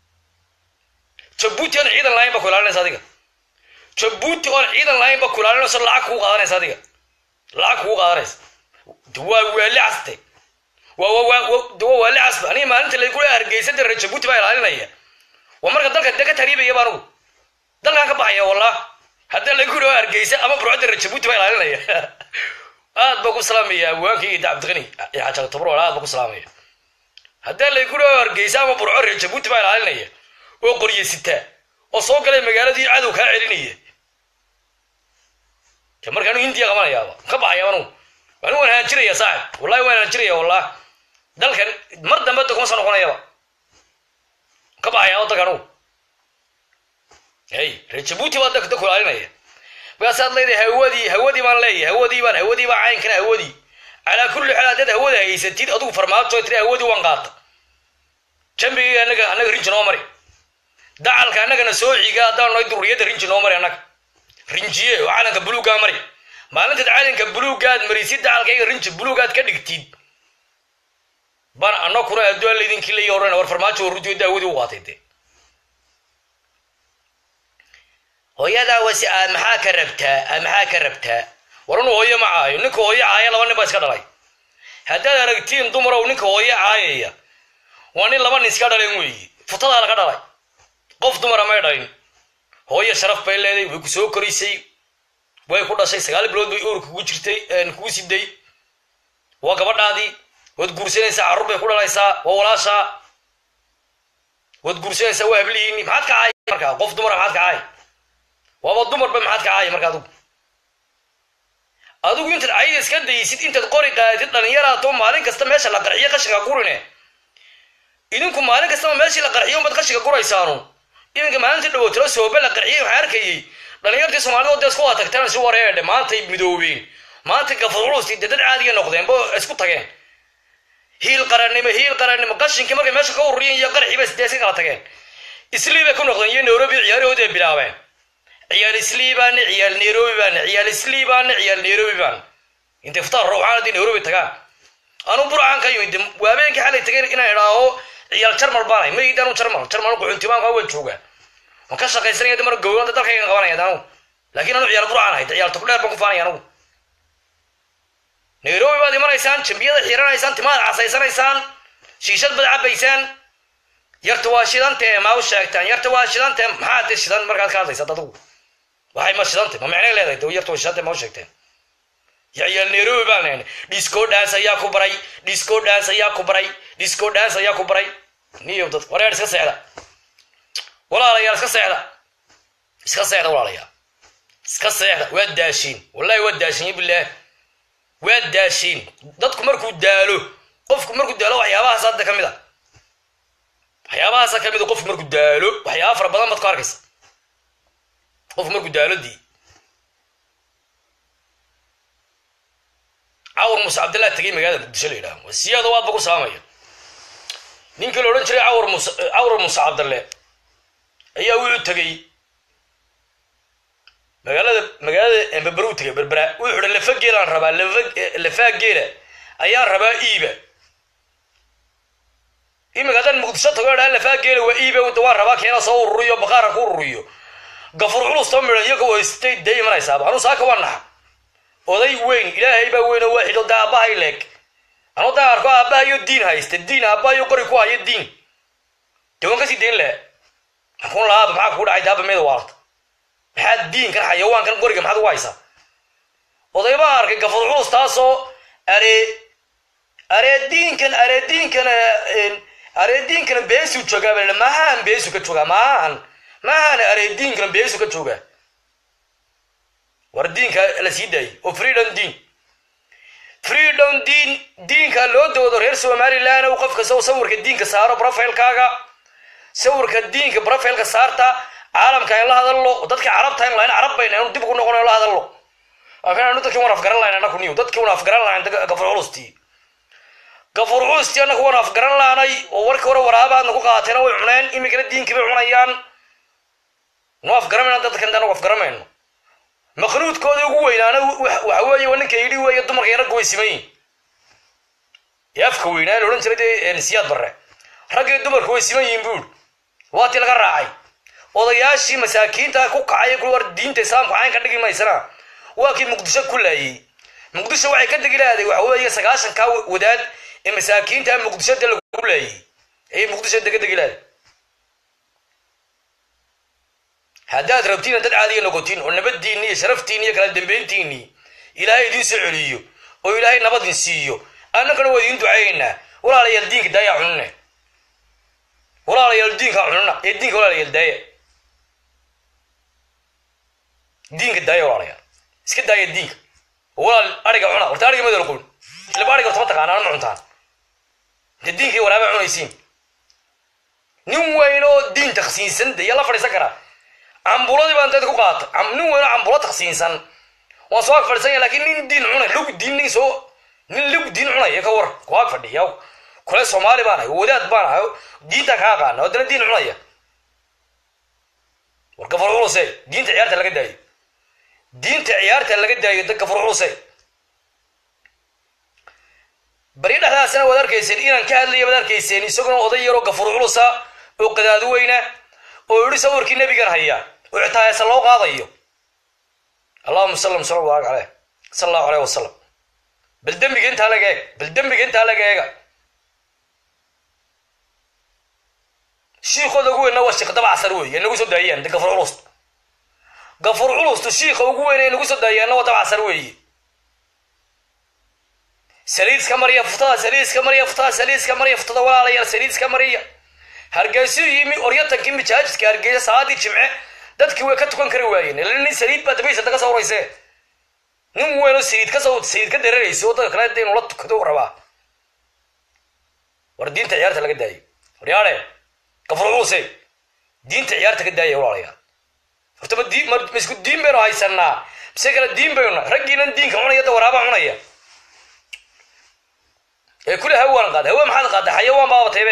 جبوتي أنا عيدا لاين بكولارنا صادقة جبوتي أنا عيدا لاين بكولارنا صار العك هو قادنايا صادقة العك هو قادنايا دوا ويلي عستي ولا عصب أنا ما أنت اللي يقول أرجيسة الرجبوت بقى علينا ومرة ذلك دك تريبة يا بارو ذلك كبايا والله هذا اللي يقول أرجيسة أما برعد الرجبوت بقى علينا بقول سلامية وانكي دعبت غني يا حاجة تبرو بقول سلامية هذا اللي يقول أرجيسة أما برعد الرجبوت بقى علينا وقرية ستة وصوق لي مقالة دي عدو كاعلينية كمر كانوا هندية كمان يا كبايا أنا هاجري يا صاحب والله وين هاجري والله dalkan mar dambe kuma soo noqonayaba ka baxaya wada kanu hey Djibouti wada ka kulaalinaya baasaad leedahay hawadi baan leeyahay hawadi baan cayn kana hawadi ala kulli xalaadada hawada haysatid adigu farmaajo tiri hawadi waan qaata jambiga anaga rinji noo mari dacalka anagana soo xiga hadaan noo duriyada rinji noo mari anaga rinjiye calanka buluuga mari maalinta calanka buluugaad marisid dacalka rinji buluugaad ka dhigtid بان أنا كنا أدوال لذين كله يورنا ورفرماتش ورجوا داودي وقاتيته ويا ذا وسي أمحاك ربتها ورنو هوية معاي ونك هوية عاية لواني بس كدلاي هذا رجتين دمرة ونك هوية عاية واني لوان نسكاد عليهم فتلا على كدلاي قف دمرة ما يدين هوية شرف بيلادي ويكسو كريسي ويكودا شيء سقال بلود ويورك وجرتي نكوسي دي وقبض هذه ودقرسينيسا عربي كل ليسا وولاشا ودقرسينيسا وهبليني ما حد كعاي مركا قف دمر ما حد كعاي وابا دمر ما حد كعاي مركا ادو انت العيد اسكا ديسيد انت قوري قاعد دلنيرا تو مالين كستا ميشا لا قرخيه قشقا قورينه idinku maalin kasta meeshii la qarxiyo mad qashiga guraysaano idinka maalintii dhawotro soobe la qarxiyo waxa arkayay dhalinyartii Soomaalidu oo isku tagtaan si wareeyay maantay midoobeen maanta gafaruusti dad caadiga noqdeen bo isku tageen hiil qaranimo qashinka markay meesha ka ururiyeen iyo qarxi bas deeska kala tageen isliiba ku noqdeen iyo Nairobi ciyaarooda bilaabeen ciyaar isliibaan ciyaar Nairobi baan inta iftaar ruuxaanadii Nairobi tagaan anu burcaan ka yimid waabeenka xalay tageen inay iraaho ciyaar jarmal baanay ma idaan jarmal ku xuntimaan ka weyn jooga oo ka shaqaysanaya mar gowrada dalkayga qabanaya daanu laakiin anu ciyaar burcaan ahay ciyaar taqleer baan ku faanaya anu Nairobi baad imanaysaan jambiyada xiiranaysaan timaad casaysanaysaan shiishad bad cabaysaan yarta waa shidantee ma u sheegtaan yarta waa shidantee maxaad shidan markaad ka hadlaysaa dadku waxay ma shidantee ma macnaa leedahay doo yarta waa shidantee ma u sheegteen يا نيروبي بانين ديسكو دانس يا كبري نيو دد ورير اسك سيدا ولا لا يا اسك سيدا ولا يا اسك سيدا وداشين والله وداشين بالله وداشين ددكم markuu daalo qofku markuu daalo waxyaabaha saad kamida qofku markuu daalo waxyaabo fara badan mad ka arkaysa qofku markuu daalo di عور موسى عبد الله تجي مجال الدشلي ده والسيادة واحد بقول سامية نينك لو رنشري عور موسى عبد الله هي ويل تجي مجال إم ببرو تجي بربرا ويحد اللي فجيران ربا اللي فجيره أيام ربا إيبه مجال المقدسات تقول اللي فجيره وإيبه ودوار ربا كنا صور ريو بقارة كور ريو قفر علوس تمر يكو استيد دايما يساب أنا ساك وانا oday weyn ilaahay baa weyn oo waaxido daabahay leeg ano daar ko aabahayo diin haysta diin aabahayo qori ku hayo diin toonka si diin le akon laab maxaa ku dhacay daaba meed waalta maxaa diin kan xayawaankan qoriga maxaad u haysa oday baa arkay gafur culus taasoo are diinkan beesu jooga bal maahan beesu ka jooga maahan are diinkan beesu ka jooga وردين كالسيداي وفريدون دين كاللو دودر هير سومالي لانا وقف كسو صور كدين كسارو بروفايل كاغا صور كدين كبروفايل كسارتا عالم كان الله هذا الله وددك عربتا ان لاين عرب بين انو ديب كو نقون الله هذا الله افنا انو ددك وانا افغران لاين انا كنيو ددك وانا افغران لاين غفر علوستي انا وانا افغران لاين ورك ورابا نكو قاتنا وي عنان ايميكلا دين كبي عنيان نو افغران ددك كان دانو افغران مخلوط كودي ugu weynaana waxa weeye wanka yiri weeye dumarka yar goysmay yafka weynaa oran jiray siyaad barre ragga dumarku way simayeen buur waati laga raacay odayaashii masaakiinta ku kacay ku war diinta islaamka aan ka dhigi maysana waa kii muqdisho ku laayay muqdisho waxay ka degilaaday waxa weeye 90 ka wadaad مساكين تام مقدسة الكلية أي مقدسة دق دق لا هدات ربتين تدعى علي نقطين ونبديني شرفتيني كلا دمبنتيني إلهي دين سعليو وإلهي نبض نسيو أنا كانوا ودين دعينا ولا على يلدينك دايع عنا ولا على يلدينك عنا يدينك ولا على يلدايع دينك دايع ولا عليها اسكت دايع دينك ولا أرجع عنا وتارجع ما يقول اللي بارجع تبتك أنا عنتان دينك ولا بعنا يسين نوينو دين تخسين سند يلا فري سكرة عمبولة بان تدكو قات نوينو عمبولة تخسين سن وصواك فرسان لكن نين دين عنا لوك دين نيسو نين لوك دين عنا يكور كواك فردي ياو كل سومالي بانا ودات بانا دين تكاغا نودنا دين عنا وركفر عروسي دين تعيارته لقد داي دين تعيارته لقد داي دكفر عروسي بريد هذا سنة ودار كيسين إيران كهل لي بدار كيسين يسوقنا وضيّر وقفر عروسا وقدادو وينه ويريد صور كي النبي كان هيا وعتايا صلى الله قاضيه اللهم صل عليه صلى الله عليه وسلم بالدم انت هلاقيك بالدم انت هلاقيك شيخ ودغو انه وشق تبع سروي انه سو دايان دغفر علوس غفر علوس الشيخ وغو انه سو دايان انه تبع سروي سليس كمريا فتا سليس كمريا فتا سليس كمريا فتا ولا على سليس كمريا هرجيسو يمي اوريتن كيم جاج كارجيس ساعدي جمعه dadkii way ka tukan kari waayeen ilaa saliid baad baysa daga soo raysay nin weelo saliid ka soo saliid ka dareerayso dadka kale deyn la tukado rabaa war diinta ciyaarta laga daayo riyaale kafruusay diinta ciyaarta ka daayo walaalayaal horta diin ma isku diin bayno haysanaa mise kala diin bayno raggiinan diinka cunaya dad waraaba cunaya ee kula hawaan qaad hawa maxaad qaad xayawaan baa taybay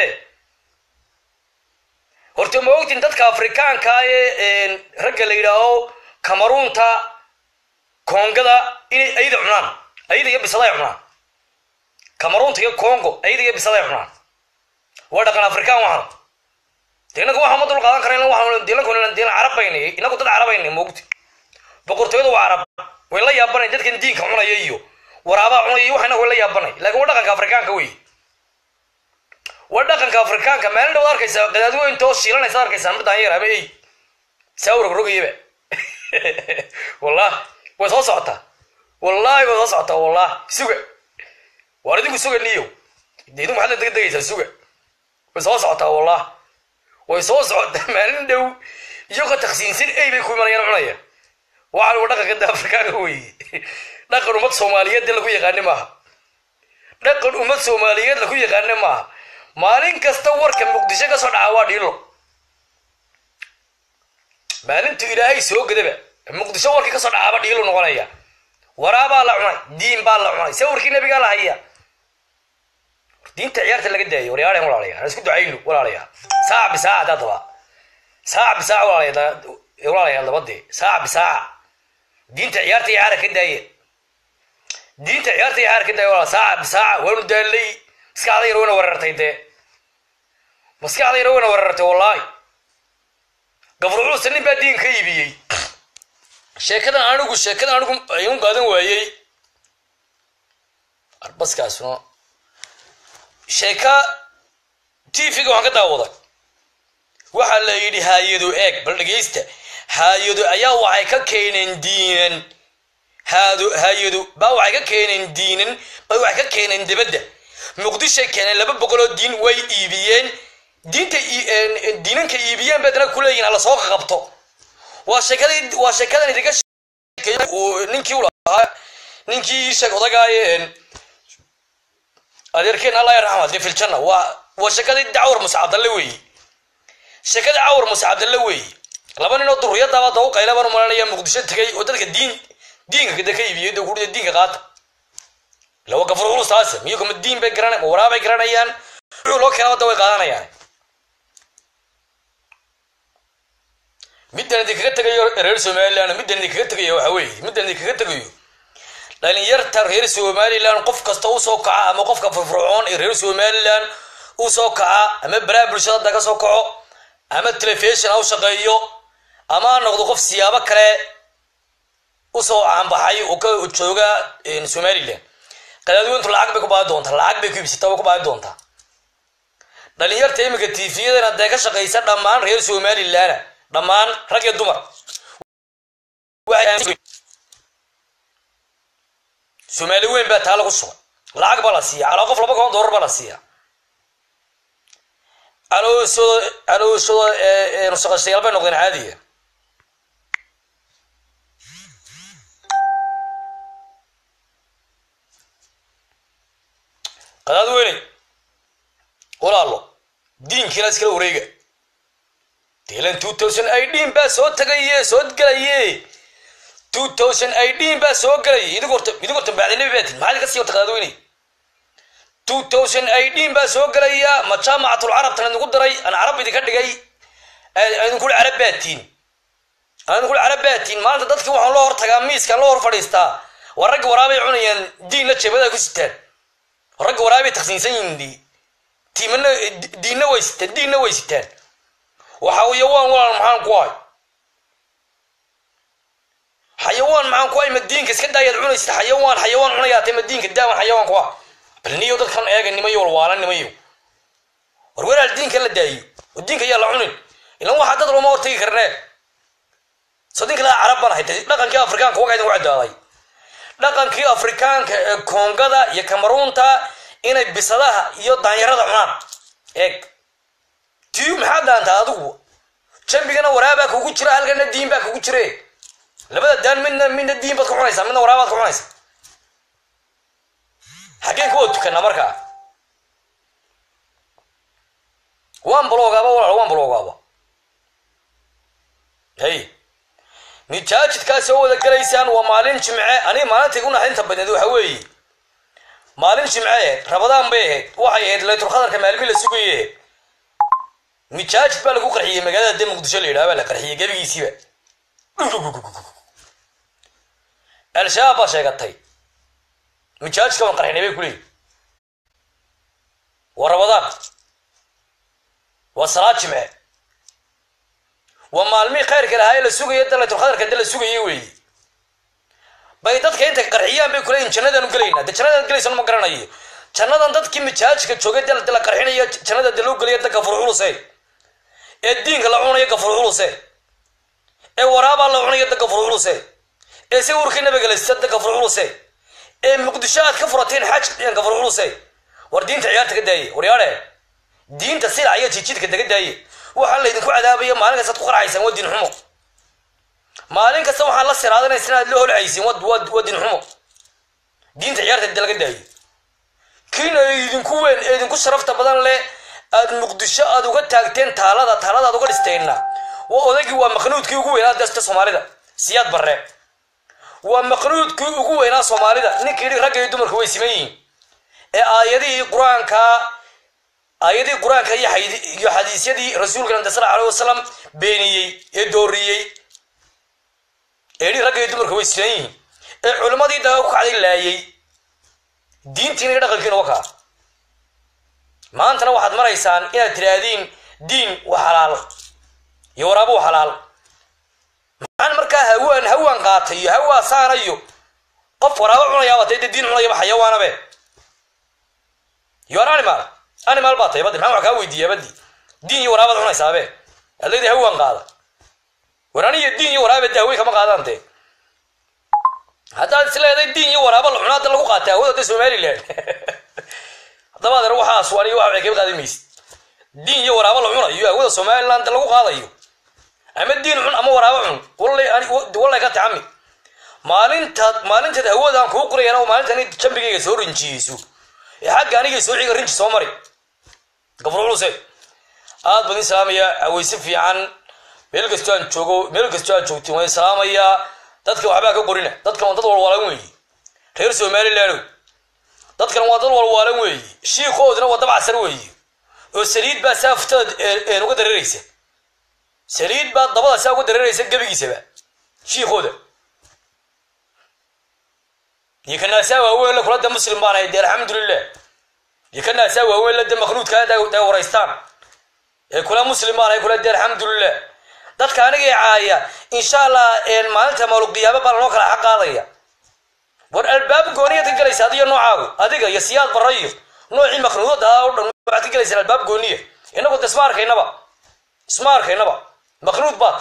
horta ma ogtiin dadka Afrikaanka ee ragga la yiraahdo Cameroonta Kongada inay ayda cunaan ayda iyo bisaday cunaan Cameroonta iyo Congo ayda iyo bisaday cunaan wada kan Afrikaan waxan deegaanka waxa ma dul qaadan kareen waxaan deegaanka Carabayni inagu dad Carabayni ma ogtiin boqortooyada waa Arab way la yaabanay dadkan diinka cunaya iyo waraaba cunaya waxana way la yaabanay laakiin wada kan Afrikaanka way ودقنك أفريقيا كمان لو دارك يسوي قدادو إنتو شيلان يسار كيسان بداية ربي ساور رقيبة والله وصوصعته والله وصوصعته والله سوق واردك سوق النيو ديدو محل دق دق يسوي سوق وصوصعته والله وصوصعته ما عنده يوقع تخسين سن أي بيكون مريان عناية وعلى ودقك قد أفريقيا هوي دقن أمة صومالية دي لكو يغني معها دقن أمة صومالية لكو يغني معها maalin kasta warka muqdisho ka soo dhacaa dhilo maalintu ilaahay soo gadaba muqdisho warka ka soo dhacaa dhilo noqonaya waraaba la cunay diin baa la cunay sawirkii nabiga la haya diinta ciyaarta laga daayo wariyaareen walaalayaal isku ducayno walaalayaal saac bi saac dadba saac bi saac walaalayaal dabadii saac bi saac diinta ciyaarta ciyaar ka daayo diinta ciyaarta ciyaar ka daayo walaal saac bi saac wanu daalay iskaada yarona warartay de maskaxda yarona warartay wallahi gabruucu sanin baa diin ka iibiyay sheekadan anigu ayuu qaadan waayay arbaskaasno sheeka TV-ga waxaan ka daawaday waxa la yiri haayadu eeg bal dhageysta haayadu ayaa waxay ka keeneen diinan haayadu baa waxay ka keeneen diinan baa waxay ka keeneen dibadda muqdisho keenay 200 diin way iibiyeen diinta diinanka iibiyeen badana kuleeyeen alla soo qabto waa sheekadan idiga ninkii u lahaa ninkii sheeg odagaayeen adeerkeen Allah yarxamo de filjanna waa sheekada dacwar musaacad weey sheekada awr musaacad weey laba nin oo duriyada wada oo qayla baan maranaya muqdisho tagay oo dadka diinka ka iibiyay gurida diinka qaata لو كفروا أستاذ ميكم الدين بقرنا ورا بقرنا يان لو كانوا دوا قادنا يعني مدة ذيك كتجيو رئيس مالي أنا مدة ذيك كتجيو حوي مدة ذيك كتجيو لأن يرتر رئيس مالي لأن قف كستو سوكعة أما قف كفرعون رئيس مالي لأن وسوكعة أما براب الشدة دك سوكعة أما التلفزيون أو شقيو أما نقد قف سيابة كره وسو عم بحي وكجوجا إن سومالي لأن qadaadweyntu lacag bay ku baadi doontaa lacag bay ku iibsataa way ku baadi doontaa dhalinyarta iminka tiifiyadana hadday ka shaqaysa dhammaan reer somaliland dhammaan rag iyo dumar Somali weyn baa taa lagu soo lacag baa la siiyaa ala qof $2 baa la siiyaa aloo nusaqashayal bay noqdeen caadiga qadaad weyn walaalo diinkiina iskala wareega teelan 2018 baa soo tagayay soo galayay 2018 baa soo galayay idigorta baadina beetin maxaa ka sii qadaad weyn 2018 baa soo galaya ma jaamacatul arab tan ugu daray aan arab idin ka dhigay aan ku arabaatiin maanta dadkii waxaan loo hortagaa miiskan loo hor fadhiistaa warag waraabay cunayaan diinna jabada ku sitaan warag waraabay taqsiinsan yihiin tiimana diinna way sitaan waxa uu yawaan walaal maxaan ku hay xayawaan maxaan ku hay madiinka iska daayad cunaysta xayawaan cunayaatay madiinka daawan xayawaan ku ah balniyo dadkan eega nimayo walwaalan nimayo warwaraal diinka la daayo diinka yaa la cunin ilan waxa dad loo hortagi karnaa sadinka la arab baan haytay dhaqankii afrikaanka waxa idin wacdaaday dhaqankii afrikaanka ee Koongada iyo Cameroonta inay bisadaha iyo daanyarada cunaan eeg tii maxaa daanta adigu jambigana waraaba kugu jira halkana diin baa kugu jira labada daan midna diin baad ku cunaysaa midna waraaba baad ku cunaysaa حاجين كود كنا مركا وان بلوغابا ولا وان بلوغابا هي نتاجد كاسو ذكريسان ومالين جمعه اني مالنتي كنا انت بدنيد waxa weey maalin jimcee rabadaan bay waxay ahayd leeyahay qadarka maalmi la sugaye nitaajid baa lagu qarxiyay magaalada Muqdisho la yiraahdo la qarxiyay gabigiisiba al-shabaab sheegatay مجاج كمان قرحنا بيقولي ورمضان وصلاة جمعة وما المي خير كلا هاي السوق يدل تخدر كدل السوق يوي بيتك أنت قرحيان بيقولي إن جندا نقولينا ده جندا نقولي سنو مقرنا يي جندا نتاد كم مجاج كشوكة دل قرحنا يي جندا دلو قولي يدك كفرعون سي الدين كلاعون يكفرعون سي ورابا لاعون يدك كفرعون سي سيور كنا بيقول سد كفرعون سي مقدشات كفرتين حاج يعني كفر عروسي وردين تعيار تقداي ورياله دين تسيل عيا تيجيد كدقداي وحال يدكو عذابيه مالين كسد قرعيسان ودين حمو مالين كسد وحال الله سيرادنا اسناد له العيسين ودين حمو دين تعيار تقداي كينا يدنكو وين يدنكو شرفته بدن له المقدشات uga taagteen taalada uga dhisteena oo odagi waa maqnuudkii ugu weynaa dadka Soomaalida siyaad barre ومقنود كي أقوى ناس Soomaalida ninkii ragga iyo dumarku way simeeyeen ee aayadii quraanka iyo xadiisyadii rasuulka sallallahu alayhi wasallam beeniyay ee dooriyay ee ragga iyo dumarku way simeeyeen ee culimadii daa ku kacday laayay diintiina dhaqankiina waka maantana waxaad maraysaan inaad tiraadiin diin wa xalaal iyo waraabo xalaal أنا مركا هوان قاتي هوا صاريو قف ورا يا وتيد الدين ولا حيوان به يوراني أنا مال باطي بدي ما معك ويدي يا بدي دين ورا بدي حسابه الذي هوان قاضي وراني الدين ورا بدي هوي كم قاضي أنت هذا السلا الدين ورا بدي العناد اللي هو قاتي هو ده سومالي له هذا ما روح أسواني واحد كيف قاضي ميس دين ورا بدي العناد هو سومالي أنت اللي هو قاضي أما الدين عن أما وراه والله كات عمي maalinta hawada ku qorayna maalintan jambiga soo rinjiiso ee xaq aniga soo xiga rinji soo mari gafruuluse aad badin salaamaya aweysi fiican meel kasto aan joogto way salaamaya dadka waxba ka qorina dadka dad walwaalan weey reer Soomaaliland dadkan waa dad walwaalan weey shiiqoodna waa dabacsan weey oo saliid baa saaftada ee uga dareeraysa saliid baa dabada saa uga dareeraysa gabigiisaba shiiqooda يكنا سوا ولا كل ده مسلم بانه يدير الحمد لله يكنا سوا ولا ده مخلوط كان ده وريستان كل مسلم بانه كل ده الحمد لله dadka aniga caaya insha Allah maalta maruqiyaaba baan loo kala xaqaadaya war albaab gooniya ka galaysa adiga noocaagu adiga iyo siyaad barayo noocii makhluuqda oo dhan waxaad ka galaysaa albaab gooniya inagu ismaarkaynaba makhluuq baad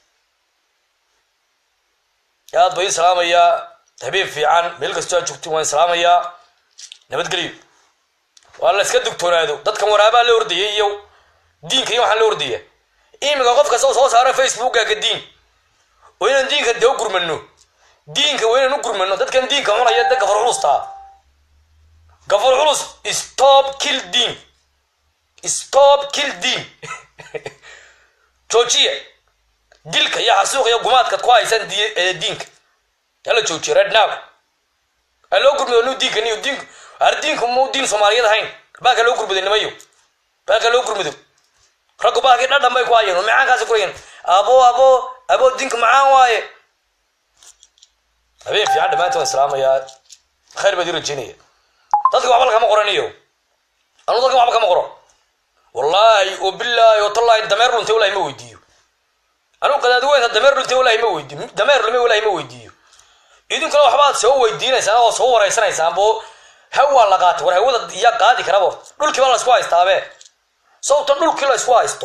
yaad bay salaamaya habiib fiican meel kasta aad joogto waan salaamaya nabadgelyo waa la iska dugtoonaado dadkan waraabaa la ordayay iyo diinka iyo waxaan la ordaya imiga qof kasta soo saara facebookaga diin oo inaan diinka dee u gurmano diinka waa inaan u gurmano dadkan diinka cunaya dad gafar culusta gafar culus stop kill diin joojiya dilka iyo xasuuq iyo gumaadkaad ku haysan diinka yalla joojiya right now aloo gurmado nu diinka niyo diinku ardiinku mu diin Soomaaliyeed ahayn baaka loo gurmado nimayo baaka loo gurmado raggu baaka dhadhan bay ku hayeen macaankaas ku hayeen abo diinka macaan waaye habeen fiican dhamaantood salaamaya khayr baa diru jiniya dadka waxba kama qoraniyo anu dadka waxba kama qoro wallahi oo billahi oo tallahi dameer runtii wallahi ma weydiiyo anu qadaad weyn dameer runtii wallahi ma weydiiyo dameer lama wallahi ma weydiiyo idin kale waxba soo weydiinaysan oo soo wareysanaysan bo hawa la qaato war hawada iyo qaadi karabo dhulkii baa la isku haystaabe sawtan dhulkii la isku haysto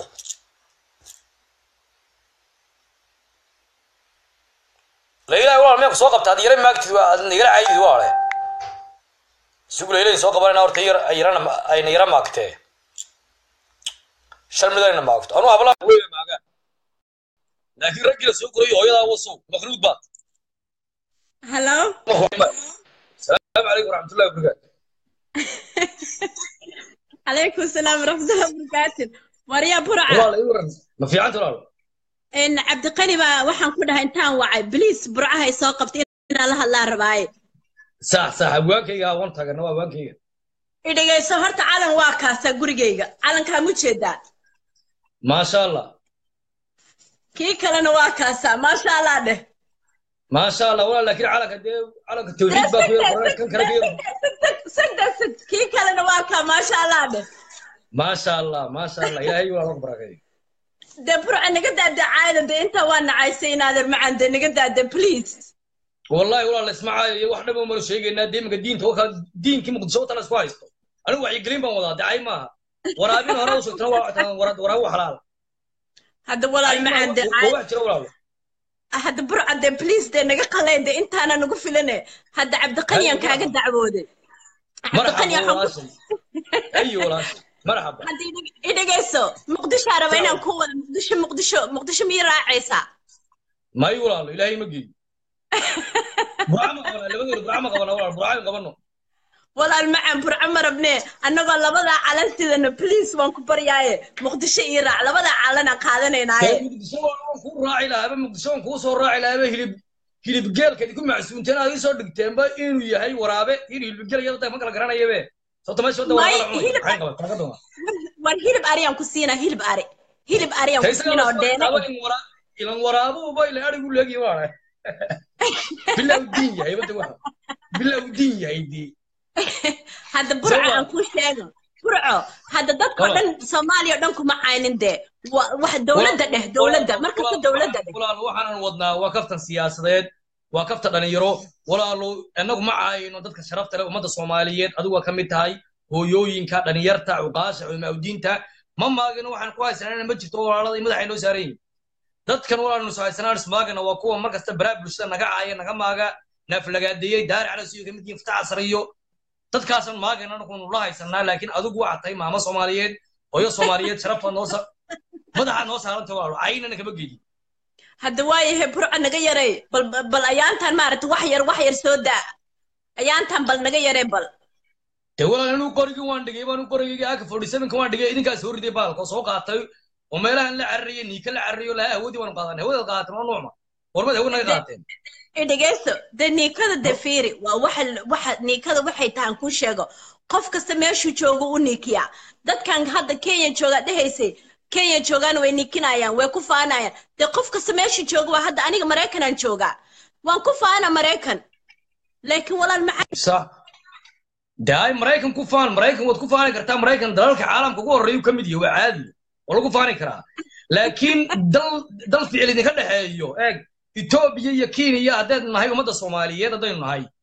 leeyahay walaal meeku soo qabta yar maagtid waa nigala caayid waale suuq leeyahay soo qabanayna horta ayna yara maagtee sharmidayna maagto anu habla weey maaga laakiin ragga soo qoray hooyada waso makhluud baad hello السلام عليكم ورحمة الله وبركاته. عليكم السلام ورحمة الله وبركاته. مريم برعة. والله يورن. ما في عنده والله. إن عبد القني وحن كلها إنتان وعي بليس برعة هي ساقبت إن الله رباي. صح أبوك يا وانت كنا أبوك يا. إذا جاي سهرت على واقع سجوري جيجا على كاموتش ده. ما شاء الله. كي كلنا واقع ما شاء الله ده. ما شاء الله والله لكن على التوحيد بقى كان كرجير صدق كي كلنا واقع ما شاء الله ده ما شاء الله يا ايوه اكبر كده دبر انا قد عاده ده انت وانا عايزين هذا ما عندنا قد بليز والله اسمع واحنا ما شيغنا ديما دين توكل دين كي مقدسو تلا سوايس انا وعي قليل ما ودا دعي ما ورابين هرا ورا حلال هذا والله ما عنده هذا برع ده بليز ده نجا قلين ده أنت أنا نقول فيلنا هذا عبد القني كان قاعد دعوده عبد القني أيوة مرحبا هذا إذا جيسو مقدش عربينا كوه مقدش ميرا عيسى ما يقول الله إلهي مجيء برعم قبنا والله المعن برع مربنا أنا قال لبضع على سيدنا بليز وانكبر ياي مقدش يرع لبضع علىنا قادنا ناي مقدشون كون راعي لها مقدشون كون صور راعي لها هلي بجيل كده يكون معسونتين هذه صور دكتين با إنه يهاي ورابه هلي بجيل يلا تفكر لقرانا يبه صوت ما شو ده وهيل بأريام كسينا هيل بأريام كسينا ودينا إلى ورابه وباي لا يقول لك يوارا بالله ودين يا يبغى بالله ودين يا يدي هذا برعة عن كل شيء برعة هذا دكتور سوماليا دنكم معاين ده واحد دولة مركز الدولة ده ولا وحنا وضنا وقفت السياسات وقفت النيرو ولا لو أنك معاين ودتك شرفت له مدة الصوماليين أدوة كميتهاي هو يوين كان يرتع وقاش ومودين تا ما جنوا وحنا كويس أنا مجد طول على مدة حلو سارين دت كانوا ولا نسوي سنة سماجنا وقوة مركز تبراب بس نجا عين نجا ماجا نفلق قديه دار على سيو كمية يفتح عصريو dadkaasan maagana noqon la haysanaa laakiin adigu waa tay maama Soomaaliyeed hooyo Soomaaliyeed sharaf madaxa noo saaranta waa aynana kaba geeyay hadda waayahay burca naga yaray bal ayaantan maaragtay wax yar soo daa ayaantan bal naga yaray bal dawladdu qorigii waan dhigay baan qorigii aka 47 ka waan dhigay idinkaas soo riday baalka soo qaatay oo meelahan la carriyay niika la carriyo la awoodi waan qaadan hawada qaatan oo noocma warmada hawana qaateen dhegeyso de niikada de fiiri waa waxa niikada waxay tahan ku sheego qof kasta meeshuu joogo u niikiya dadkan hadda Kenya jooga dhahaysay Kenya joogan way niikinayaan way ku faanayaan de qof kasta meeshuu joogo waa hadda aniga Mareykanaan jooga waan ku faana Mareykan laakiin walaal maxay sax daay Mareykan ku faan Mareykan wad ku faani kartaa Mareykan dalalka caalamka ugu horeeyo kamid yahay waa caadi wala ku faani karaa laakiin dal ficil idin ka dhaxeeyo eeg Ethiopia iyo Kenya haddii nahay umada Soomaaliyeed haddii nahay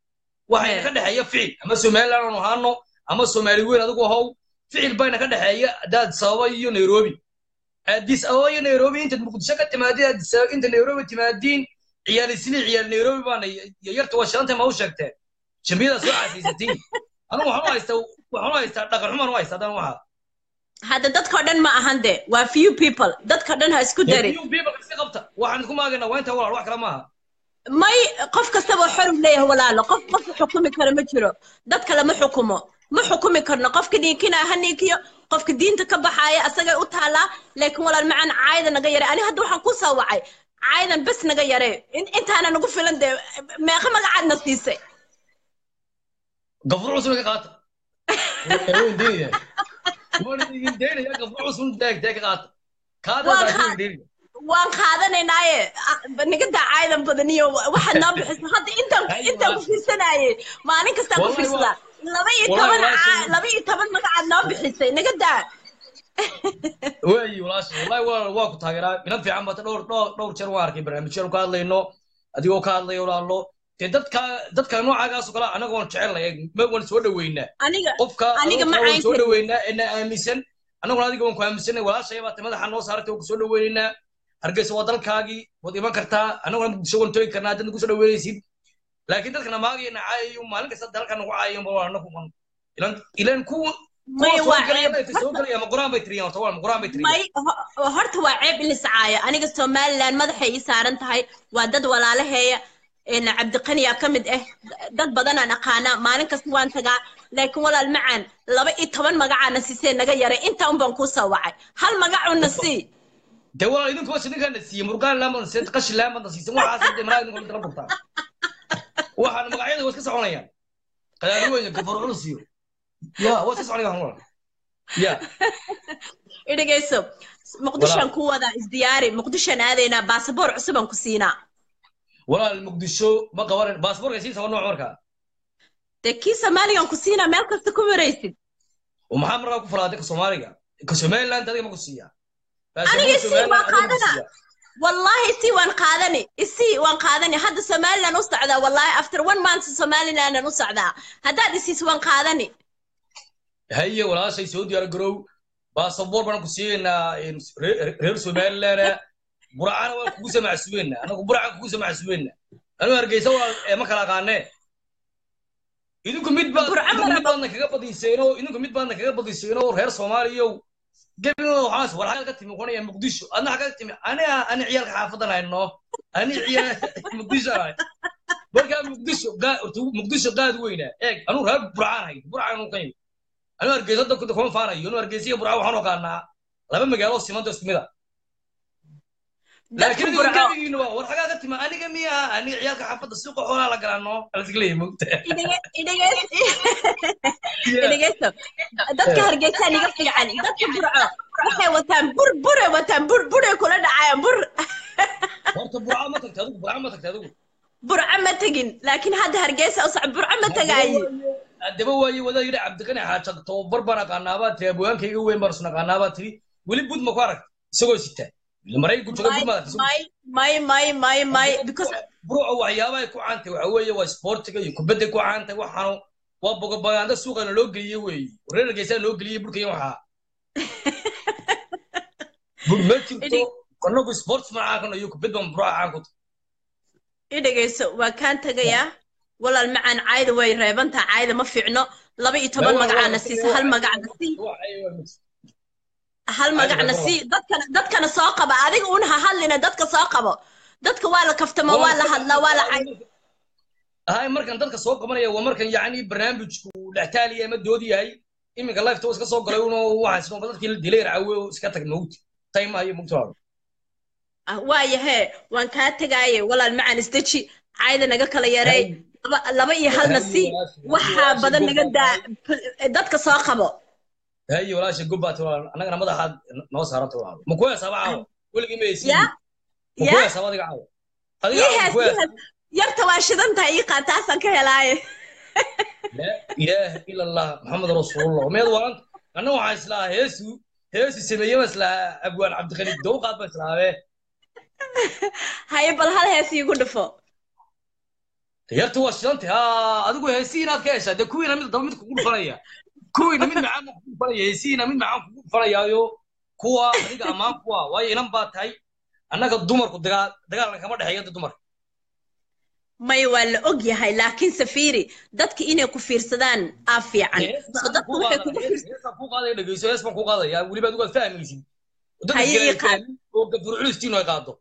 waxayna ka dhaxeeya ficil ama Somaliland oo haano ama Soomaali weyn adigu haw ficil bayna ka dhaxeeya dad sababa iyo Nairobi addis ababa iyo Nairobi inta muqdisho ka timaadeen addis ababa inta Nairobi timaadeen ciyaal isli ciyaal Nairobi baana yarta waa shanta ma u sheegtay jamiyada soo caasiisatay anu waxaan haystaa dhaqan xumaan u haystaa dan waxa هذا دتك دن ما أهنده وفيو people دتك دن هاسكو داري few people kasi qabta waxaan ku maagana waa inta walaal wax kala maaha ما قف كسبه حرم ليه ولا لا قف حكومي كلام جرو دتك لما حكومه ما حكومي كرنا قف كدين كنا هنيكيو قف كدين تكبحايا أسجى أطهلا لكن ولا المعنى عايدا نغيره أنا هدو حنقصها وعي عايدا بس نغيره أنت أنا نقول فلان ده ما خم قاعد نصيصه قفر عصون قاطع وين دي وين دي يا قفر عصون داك قاطع كذا دي وان قادنا ناي نقدر عايدا بدنيه واحد نابح هذا انت في سناي ما انك استقبل في سنه لبي طبعا ما قاعد نابح نقدر وي والله waa ku taageeraa inad fiican baad dhowr jeer waa arkay barnaamijyada ka hadlayno adigoo ka hadlayo walaalo dadka noocaagaas oo kala anaga waan jecelnahay ma waan soo dhaweynaa aniga ma aan soo dhaweynaa in aaminsan anaguna adiga waan ku aaminsanay walaashay baad madaxa noo saartay oo ku soo dhaweynaa hargeysa waa dalkaagii wad iman kartaa anaguna muqdisho waan tooyi karnaa dad ku soo dhaweynaysid laakiin dadkana maagayna caayo maalin kasta dalkan ugu caayo ma anagu ilan ku ما هرت وعيب اللي سعايا أنا قصة مال مدح يسارن تهاي ودد ولا له هي إن عبد القني أكمد دد بدنا نقانا ما نكس وان تجا لكن ولا المعن لا بقي طبعا ما قاعد نسيسين نجيره أنت بنكوسا وعي هل ما قاعد نسي دوا إذا كويس إنك نسي مرقان لما نسيت قش لما نسيسين وعاسد مراد نقول تربطه واحد ما قاعد يقول كسر عليا قالوا إنك كفر نسيو يا هو تسعى عليها يا إيه جيسو مقدشان كوا ذا إزدياري مقدشان هذا باسبور عصبا كسينا ولا المقدشو ما قوارن باسبور يسير سوى نوع مركا تكي سوماليا كسينا مالك تكون رئيسي ومحمد راكو فرادك سوماليا كسومالي لا أنت ما كسيا أنا يسي وانقادنا والله يسي وانقادني يسي وانقادني هذا سومالي نص عذا والله after 1 month سومالي أنا نص عذا هذا يسي وانقادني هي ولا شيء سعودي على جرو باسبور بنا كسينا رير سومالي برعنا وكوسة مع سوينا أنا برعنا كوسة مع سوينا أنا أرجع سوا ما كلا قانة إنكم ميت بان كجبدي سينو إنكم ميت بان كجبدي سينو رير سوماليو قبل حاس ولا حاجة تيم كوني مقدشو أنا حاجة تيم أنا عيال حافظنا إنه أنا عيال مقدشو بركة مقدشو قاد وينه إيه أنا رير برعنا قيم أنا أرجع صدق كنت كمان فانا أنا أرجع سيا برا وحنا كنا لما مجالو سيمان تسميدا لكن يقولون إنه ورحاجة قلت ما أنا جميع أنا عيالك حافظ السوق وحنا على كلامه على تقليه مقت إذا جيت دتك هرجعت أنا قلت يعني دتك برا وحي وتام بر كلنا عايم بر برا ما تكتادو برا ما تجين لكن هذا هرجعت أصعب برا ما تجاي دبوا وذا يرى عبد القني حاجة توبر بنا قنابات أبوان كي يقوين برسنا قنابات تري ولي بود مقارك سووا ستة لما يقول شغل بود ما because برو وعيابا يكون عنده وعوية وسبورت يكون بدك يكون عنده وحنو وابوك بعند السوق أنا لوجلي وي ورينا جيسان لوجلي برو كيوم ها برو متى كنا بسبورت معاه كنا يكون بدهم برو عنكم إذا جيس وكان تجيا ولا المعن عايد ويريبنتها عايد ما في عنو لبي يتبان مقعنا سيس هل مقعنا سي هل مقعنا سي دت كان ساقبة هذيك ونها هل لنا دت كساقبة دت ولا كفتما ولا هلا ولا عايد هاي مركن دت كساقبة يا ومركن يعني برنامج والعتالية مدودي هاي إمك الله يفتوس كساقبة واحد سنو بدك الدلير عو سكتك موت تايم هاي مقطع واي هي وان كانت جاي ولا المعن استشي عايد نجا كلا يري لما يهلنا سي وحى بدن نجدا دتك ساقبه هاي ولا شيء قبات أنا كنا ماذا حد نوصل هرت ولا مكوية سبعة ولا كمية مكوية سبعة دقيقة هذه يرتوى شدنت عيقة تاسا كهلاي لا إله إلا الله محمد رسول الله وماذا وانت أنا وعايز لا هيسو سمية مثلا أبوان عبد الخليل دوقات مثلا هاي بالحال هيسو يقول فوق yartu waa shilantay ha adigu heesiinaad ka heshaa de kuwiina mid daba mid kugu dhufanaya kuwiina mid macaan kugu dhufanaya heesiina mid macaan kugu dhufanayaayo kuwa adiga ammaan kuwa waayo inan baa tahay annaga dumarku dagaalna kama dhexeeyo dumarka may waa la og yahay laakiin safiiri dadka inay ku fiirsadaan aa fiican so dadku waxay kugu fiirsadaan ku qaaday dhageyso hees baan ku qaadaya weliba adigu aad fahmaysid dadka oo gafur culistiinu ay qaado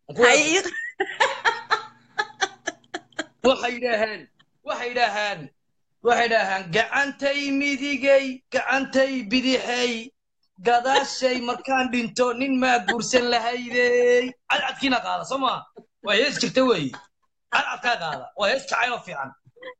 waxay dhahaan gacantay midigay gacantay bidixay gadaashay markaan dhinto nin maa guursan lahaydey cadcadkiina qaada soo maa waa hees jirta weeye cadcadkaa qaada waa hees jacaylo fiican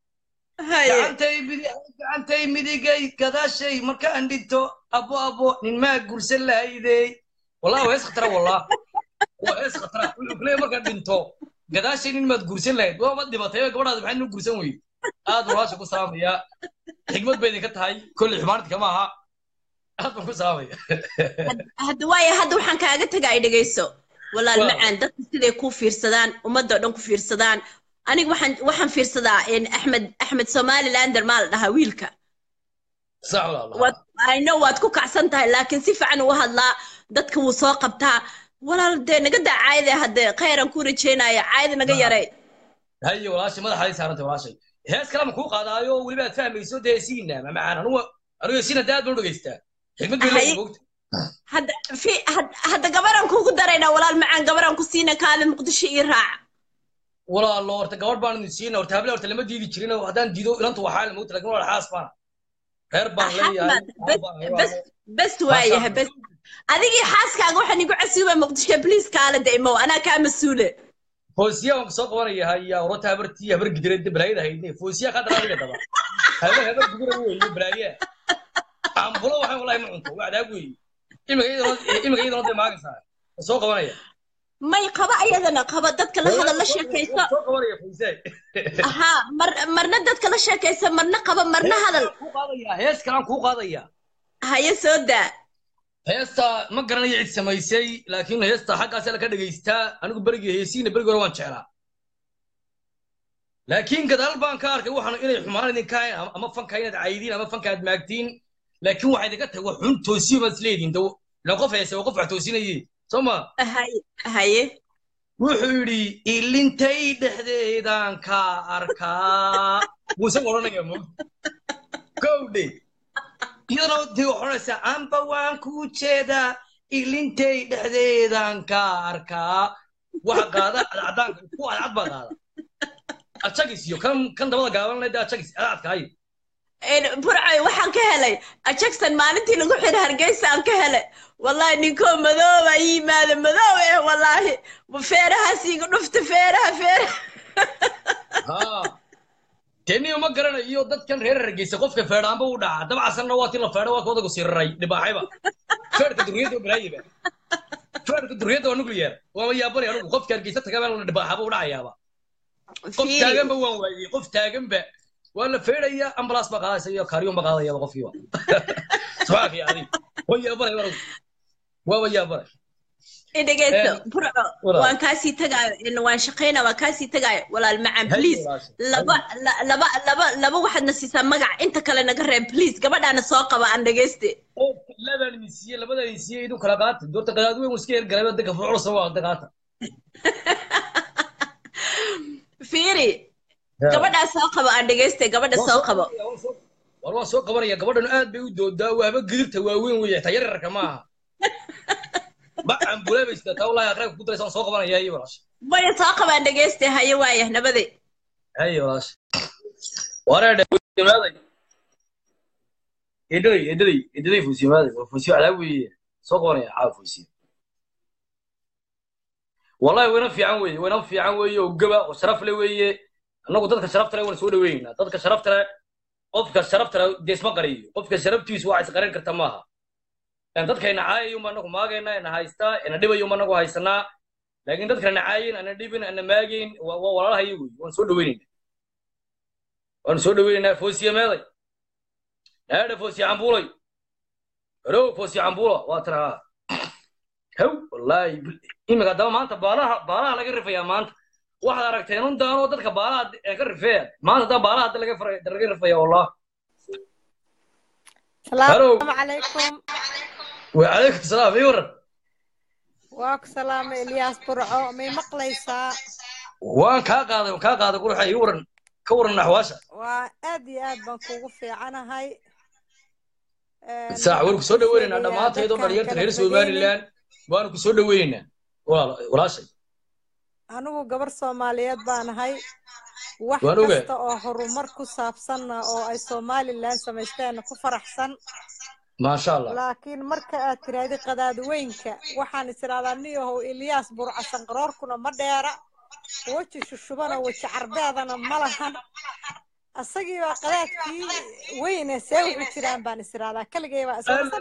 gacantay midigay gadaashay markaan dhinto abo nin maa guursan lahaydey wallah waa hees khatara wallah waa hees khatara wuxuu kuleeyahay markaan dhinto gadaashay nin maad guursan lahayd waa ma dhimatay gabadhaada maxay noo guursan weyey aad walaasha ku salaamaya xigmad bay idinka tahay kolley xumaanti kama aha aad baan ku salaamaya hadda waxaan kaaga tagay dhegeyso walaal macaan dadka siday ku fiirsadaan ummadda dhan ku fiirsadaan aniga waxaan fiirsadaa axmed somalilander maa la dhahaa wiilka sax wallah I know waad ku kacsan tahay laakiin si fiican u hadlaa dadka wuu soo qabtaa walaal dee naga daa caayade hadde khayran ku rajeynaya caayada naga yaray haye walaashay madaxaadi saarantay walaashay hees kalama kuu qaadaayo weliba aad fahmayso dee siina ma macaan anugu siina dee aad baan u dhegeystaa xigmad bay leedahay moogta hadda gabaran kuugu darayna walaal macaan gabaran ku siina kaale muqdisho ii raac walaalo horta gabadh baan idin siina horta habla horta lama diidi jirin haddaan diido ilanta waxaa la moogta lakin walaal xaas baan reer baan leeyahay bes waayahay bes adigii xaaskaaga waxaan igu casuuba muqdisho please kaale daymo anaa kaa mas-uule foosiya waan soo qabanaya haya horta habartii habar gidireed balaayada haydne foosiya ka daraadiga daba habar gidira weeye balaaya ambulo waxaan wallahi ma cunto waa daag weeye imagayda loo maagaysaa soo qabanaya may qaba ayadana qaba dadka la hadal la sheekayso soo qabanaya foosiya aha marna dadka la sheekayso marna qaba marna hadal ku qaadaya hees kalaan ku qaadaya haye soo daa heesta ma garanayo cid samaysay laakiin heesta xaggaas la ka dhageystaa anigu berigii heesiina berigii hore waan jeclaa laakiin gadaal baan ka arkay waxaan inay xumaan idin ka ama fanka inaad caydiin ama fanka aad maagtiin laakiin waxay idinka tahay wax xun toosiyo baad isleediin daw la qof heese waa qof wax toosinayay soo ma haye wuxuu yidhi ilintay dhexdeedaan ka arkaa buusan odhanaya moog gowdhe iyadoo dee waxoonaysaa amba waan ku jeedaa ilintay dhexdeedaan ka arkaa waxa qaada cadcaanka ku cadcad baa qaada ajagis iyo kan dabada gaaban leeda ajagis cadcadka hay burcoy waxaan ka helay ajagsan maalintii lagu xidhay hargeysa aan ka helay wallahi ninkoo madooba yimaada madoob wallaahi feerahaas iga dhufta feeraha teniyo ma garanayo dadkan reer hargeysa qofka feedhaanba u dhaca dabcasanna waa tii la feedha waa koodagu siraray dhibaaxayba feerka duriyada balaayiba feerka duriyada waa nuclear waa yaabani anigu qofka hargeysa tagaba la dhibaaxaba u dhacayaaba qof taaganba waan waayey qof taaganba waa la feedhaya ambulance ba qaadaysa iyo kaariyoon ba qaadayaba qofkiiba subxaanka ya adiga waa yaabani waa yaabani dhegeyso burco waan kaasii tagaayo waan shaqaynaa waan kaasii tagaayo walaal macaan please laba waxaadna siisaa magac inta kale naga reeb please gabadhaana soo qaba aan dhegeyste labadan isiye idin kala qaata doorta qadaad weyn iska hergalay dadka fuucul soo waa qaata fiiri gabadhaa soo qaba aan dhegeyste gabadha soo qabo waan soo qabanaya gabadhan aad bay u doodaa waaba gidibta waaweyn weeye tayararka maaha بقى بولابيس ده والله اخرك كنت لسه سوق بنا يا ولاش ما يساق بان دغيستي هي وايه نبدي اي ولاش ورا ماذا يدري فوسي ماذا فوسي علاوي سوق بنا عافوسي والله وين في عوي وقبا وشرف لي ويه انو ددك شرفت لي ولا سو دوينا ددك شرفت لي qofka sharafta dees ma qariyo qofka sharaftiisu waa is qarin karta maaha dadkayna caayiyo ma anagu maagayna ina haystaa ina dhibayo ma anagu haysanaa laakiin dadkana caayin ana dhibin ana maagayn waa walaalahay weey waan soo dhaweynaa foosiya meeday naada foosiya ambulay ro foosiya ambula waa tara haw wallahi imika daba maanta baalaha laga rifayaa maanta waxaad aragteen un daanoo dadka baalaha ee ka rifeen maanta daa baalaha hadda laga rifaya wallah halo السلام عليكم وعليكم السلام ii waran واك سلام إلياس برعو مي مقليسا waan kaa qaaday quruxa ii waran ka waran naxwaasha وأدي أد بنكوغو في عنا هاي saax warku soo dhaweynaa dhamaanteedo dhalinyarta reer Somaliland waan ku soo dhaweynaa walaashay anigu gabar Soomaaliyeed baan ahay wax kasta oo horumar ku saabsan oo ay Somaliland sameysteen ku faraxsan ma sha Allah laakiin marka aad tiraahdo qadaadweynka waxaan israadaa niyow Ilyas burcasan qaroorkuna ma dheera waji shushubana waji carbeedana ma lahan asagii waa qadaadkii weyne see wuxuu jiraan baan israadaa kaligay baa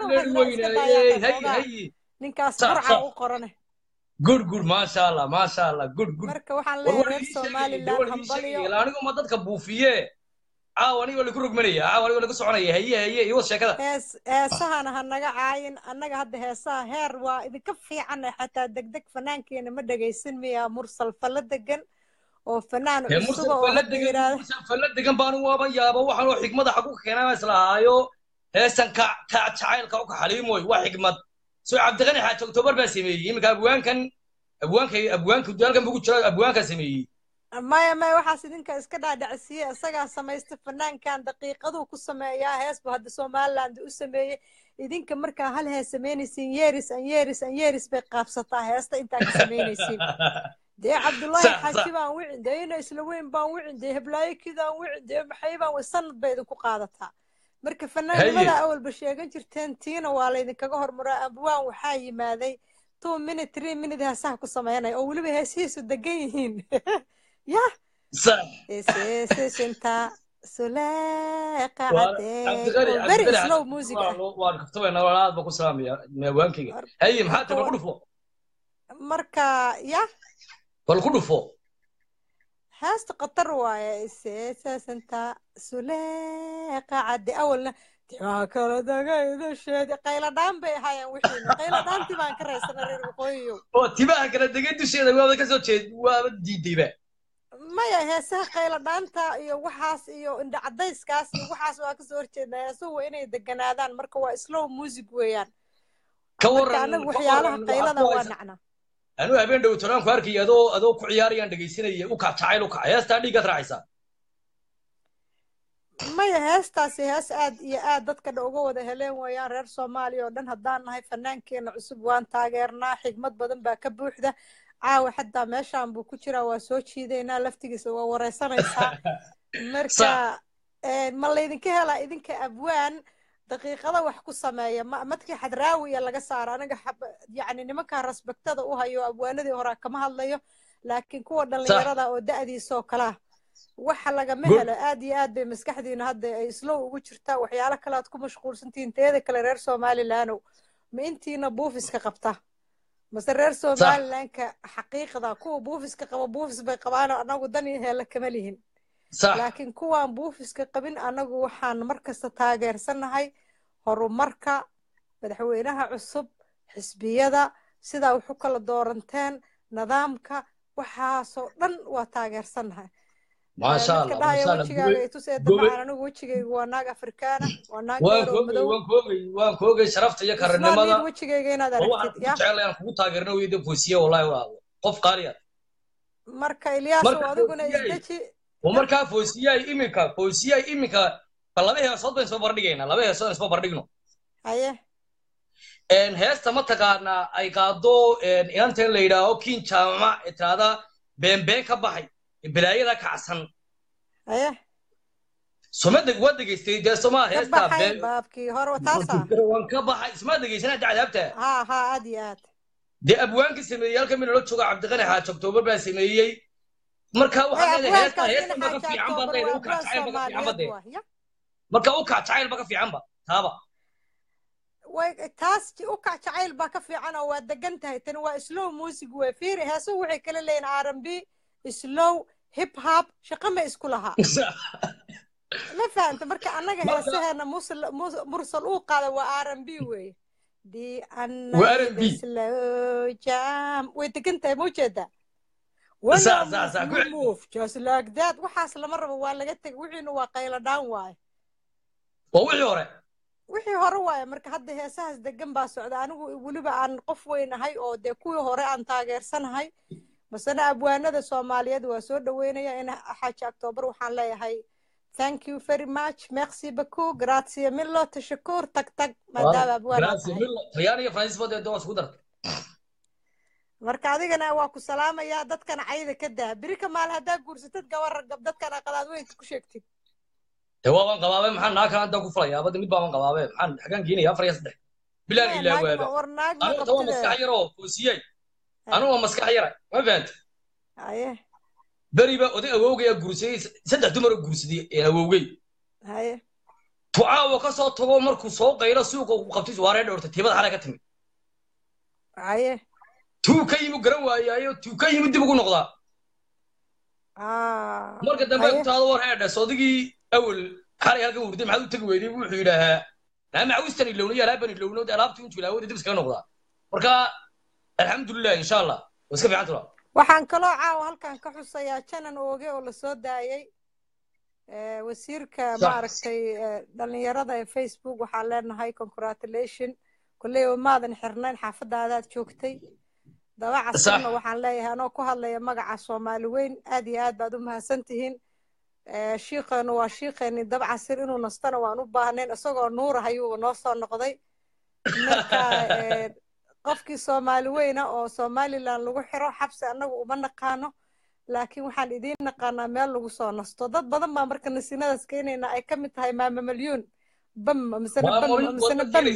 ninkaas burca u qorane good ma sha Allah good marka waxaan leeyahay Somaliland hambaliyo anigu ma dadka buufiye aniga wali ku rugmanaya wali wali ku soconaya haye iyo sheekada heesahan hanaga caayin annaga hadda heesaha heer waa idinka fiican xataa degdeg fanaankeena ma dhageysan miya mursal fala degan oo fanaan cusub oo fala degan baan waaba yaaba waxaan oo xigmada xaq u keenaa islaahayo heesan ka jacaylka u xaliimoy waa xigmad soo cabdiqani xaaji October baa sameeyay imika abwaanka dalkan ugu jira abwaanka sameeyay ما waxaas idinka iska dhaadhacsiye isaga sameeysta fanaankan daqiiqadu ku sameeyaa heesbu hadda Somaliland u sameeyay idinka marka hal hees sameynaysiin yeeris bay qaabsataa heesta inta ka sameynaysiin dee Cabdullaahi Xaaji baan wicin deena isla weyn baan wicin dee heblaayo kidaan wicin dee maxay baan sanad bay idinku qaadataa marka fanaanimada awal ba sheegan jirteen tiina waa la idinkaga hormaraa abwaan waxaa yimaaday 2 minute 3 minute heesaha ku sameeynay oo waliba heesihiisu degan yihiin يا صح سنتا سلاقة عدي very slow music waan kaftabayna walaal ba ku salaamaya meewaankayga hay maxaa tabar ku dhufo marka ya wal ku dhufo haasta qatar waaye senta sulaqa عدي awalna tima kala dagayda sheed qayla dhaan bay hayaan wixii qayla dhaanti baan ka reeysanay reer waqooyiyo oo timaha kala dagay dusheeda waa ka soo jeed waa diidayba maya heesaha qayla dhaanta iyo waxaas iyo indha cadayskaas iyo waxaas waa ka soo horjeednaa heesuhu inay deganaadaan marka waa slow music weeyaan ka waran waxyaalaha qaylada waa nacna anu habeen dhow toran ku arkay adoo ku ciyaarayaan dhageysanaya u ka jacayl u ka heesta dhiga raacaysa maya heestaasi hees aad iyo aad dadka uga wada heleen weeyaan reer Soomaaliya oo dhan haddaan nahay fannaankeena cusub waan taageernaa xigmad badan baa ka buuxda caawa xataa meeshaan buu ku jiraa waa soo jiidaynaa laftigiisa waa wareysanaysaa marka ma laydinka helaa idinka abwaan daqiiqada wax ku sameeya madkii xadraawiya laga saaro aniga yacni nimanka rasbagtada u hayo abwaanadii hore kama hadlayo laakiin kuwa dhalinyarada oo da'diisoo kala waxa lagama helo aad iyo aad bay maskaxdiina hadda ay slow ugu jirtaa waxyaalo kale aad ku mashquulsantihiin teeda kale reer Somaliland ma intiina buufiska qabta mase reer Somalilandka xaqiiqda kuwa buufiska qaba buufis bay qabaan anagu dan iyo heela kama lihin laakiin kuwaan buufiska qabin anagu waxaan markasta taageersanahay horumarka madaxweynaha cusub xisbiyada sida wax u kala dooranteen nidaamka waxaasoo dhan waa taageersanahay ما شاء الله ما شاء الله أنا وجهي وناق أفريقيا وناق وان كوغي شرفت يا كرنمدا وجهي هنا ده يا جعل أنا كنت تاجرنا ويد فوسية والله قف قارية مركا إلياس وأدوكنا إزدشي ومركا فوسية إيميكا فلا بيها صوت بين سوبر ديجينا لا بيها صوت سوبر ديجنو أيه إن هست ما تقارنا أي قادو إن أنتن ليدا أو كين شامع إترادا بين كباهي بلايدا كعسن أيه سمعت قوات دقيستي ده سما هستا كباهي بابكي هرو تاسا وان كباهي سمعت دقيستي تعال هبته ها أديات دي أبوانك سمية كم من لو تشوق عبد الغني حاج أكتوبر بس سمية مركا واحد هستا بقى في عم بطل وكع تعال بقى في عم بطل مركا وكع تعال بقى في عم هذا وتاس وكع تعال بقى في عنا ودقنتها تنوى سلو موسيقى وفيري هسو وحي كل لين عربي سلو هيب هاب شقمة إسكولها ما فهمت مركا أنا هسهنا مرسل أوقع وآرنبي وي دي أنا سلو جام ويتكنت موجودة wanna صح صح move صح you move just like that waxaas lama rabo waa laga tag wixiina waa qaylo dhaan waaye ووحي هوري wixii hore waaye marka hadda heesahaas degan baa socda anigu weliba aan qof weynahay oo dee kuwii hore aan taageersanahay masana abwaanada soomaaliyeed waa soo dhaweynaya in xaaji october waxaan leeyahay thank you very much merci beaucoup grazie mille tashakkur tag tag maadaama abwaana جراسي ميلو طياري فرنسي فودي دوس كودر marka adigana waa ku salaamaya dadkan cayda ka daa biri ka maal hadaa guursatad gawar dadkan aqalaad weyn ku sheegtid هو وان قبابه maxaan naaka anta ku falaya abada mid baan qabaabay maxaan xagan geenaya 4 iyo 3 bilaag ilaa waaba warnaag ma aniga tawa maskax yaro foosiyay aniga maskax yara ma faant haye bariba oday awowgay guursay saddex dumar guursaday ee awowgay haye tucaawo ka soo tago markuu soo qaylo suuqa uu qabtay waaree dhortay tibada xalay ka timi haye tuu ka yimi garan waayayo tuu ka yimi dib ugu noqdaa marka dambe ku taado war heedha sodigii awal xalay halkan wurday maxaad u tagi weyday wuxuu yidhaahaa naa macawistani lowniyo alaabani lownood alaabtii intuu ilaawada dib iskaga noqdaa marka alxamdulilah insha allah waa iska fiican tura waxaan kaloo caawa halkan ka xusayaa janan ooge oo lasoo daayay wasiirka maaragtay dhalinyarada ee facebook waxaan leenahay congratulation kulley maadan xirnayn xaafadaadaad joogtay dabacasna waxaan leeyahay anoo ku hadlaya magaca soomaali weyn aad iyo aad baad u mahadsantihiin shiiqeenu waa shiiqeeni dabcasir inuu nastana waan u baahnayn isagoo nuur ayuu noo soo noqday marka qofkii soomaali weyna oo somaliland lagu xiro xabsi annagu uma naqaano laakiin waxaan idiin naqaanaa meel lagu soo nasto dad badan baa marka nasiinadaas keenayna ay ka mid tahay maama malyuun bam misana bam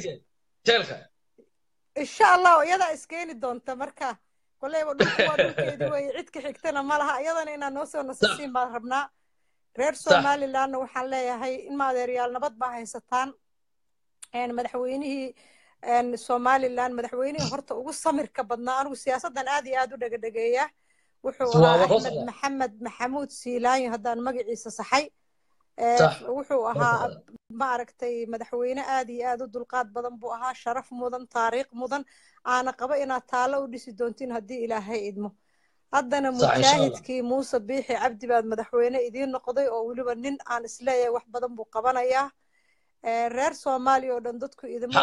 insha allah iyadaa iskeeni doonta marka koleyba dhulku waa dhulkeedii weye cid ka xigtana ma laha iyadana inaan noo soo nasasiin baan rabnaa reer somalilandna waxaan leeyahay in maadeeryaal nabad baa haysataan madaxweynihii somaliland madaxweynihii horta ugu samirka badnaa anigu siyaasaddan aad iyo aad u dhegedhegeeya wuxuu ahaa axmed maxamed maxamuud siilaanyo haddaan magaciisa saxay wuxuu ahaa maaragtay madaxweyne aad iyo aad u dulqaad badan buu ahaa sharaf mudan taariikh mudan aana qaba inaad taalo u dhisi doontiin haddii ilaahay idmo haddana mujaahidkii muuse biixi cabdi baad madaxweyne idiin noqday oo weliba nin aan isleeyahay wax badan buu qabanayaa reer soomaaliya oo dhan dadku idima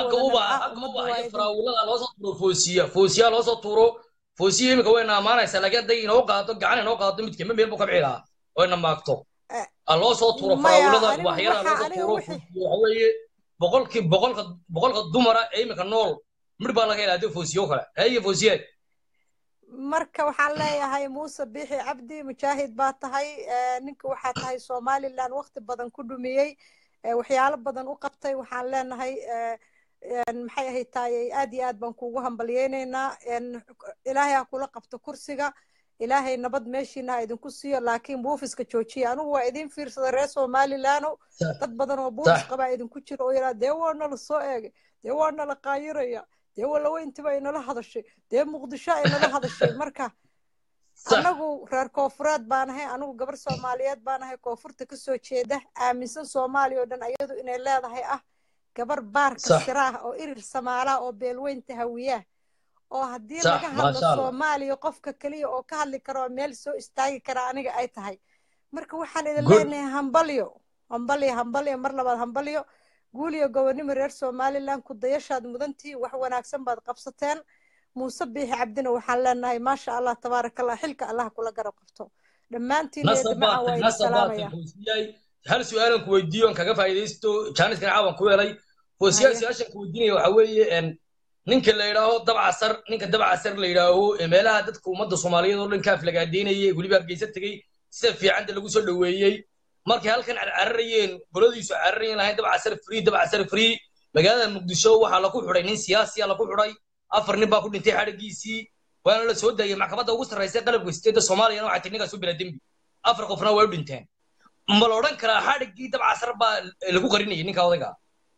foosiya loo soo tuuro foosiya imika wayna amaanaysaa laakiin hadday inoo qaado gacan inoo qaado midka ma meel buu ka bixi lahaa oo ina maagto loo soo tuuro faraawilada waxyaalaha loo soo tuuro waxa weeye boqolka dumara ee imika nool midh baa laga helaa dee foosiyo kale haye foosiyeed marka waxaan leeyahay muuse biixi cabdi mujaahid baa tahay ninka waxaa tahay somaliland waqti badan ku dhumiyey waxyaalo badan u qabtay waxaan leenahay maxay ahayd taayay aad iyo aad baan kuugu hambalyeynaynaa ilaahay ha kula qabto kursiga ilaahay nabad meeshiina ha idinku siiyo laakiin buufiska joojiya anigu waa idin fiirsada reer somaliland dad badan oo buufis qabaa idinku jira oo yidhaa dee waa nala soo eegay dee waa nala qaayiraya dee walaweyntiba ay nala hadashay dee muqdisho ay nala hadashay marka anagu reer koonfureed baan ahay anigu gabar soomaaliyeed baan ahay koonfurta kasoo jeeda aaminsan soomaaliya oo dhan ayadu inay leedahay ah gabar baarka siraah oo irir samaalaha oo beelweynta hawiyaah oo haddii laga hadlo soomaaliya qofka keliya oo ka hadli karo oo meel soo istaagi kara aniga ay tahay marka waxaan idin leenahay hambalyo mar labaad hambalyo guuliyo gobonimo reer somaliland ku dayashaad mudantii wax wanaagsan baad qabsateen muuse biixi cabdina waxaan leenahay maasha allah tabaaraka allah xilka allah kula garab qabto dhammaantiin damaca waa idin salaamaya hal su-aalan ku weydiiyo kaga faa'iidaysto jaaniskan caawan ku helay foosiyaa su-aashan ku weydiinaya waxa weeye ninka la yidhaaho dabcasar la yidhaaho meelaha dadka ummadda soomaaliyeed oo dhan kaaf lagaadeynayay weliba hargeysa tegey sida fiicanta lagu soo dhoweeyey markay halkan cararayeen goladiisu cararayeen lahayn dabcasar free magaalada muqdisho waxaa lagu xidhay nin siyaasiya lagu xidhay 4 nin baa ku dhintay xadhigiisii waana la soo daayay maxkamadda ugu sarreysay qalabka isteeda soomaaliyana waxay tidhi ninkaas u bila dembi 4 qofna way u dhinteen ma la odhan karaa xadhigii dabcasar baa lagu qarinayay ninka odayga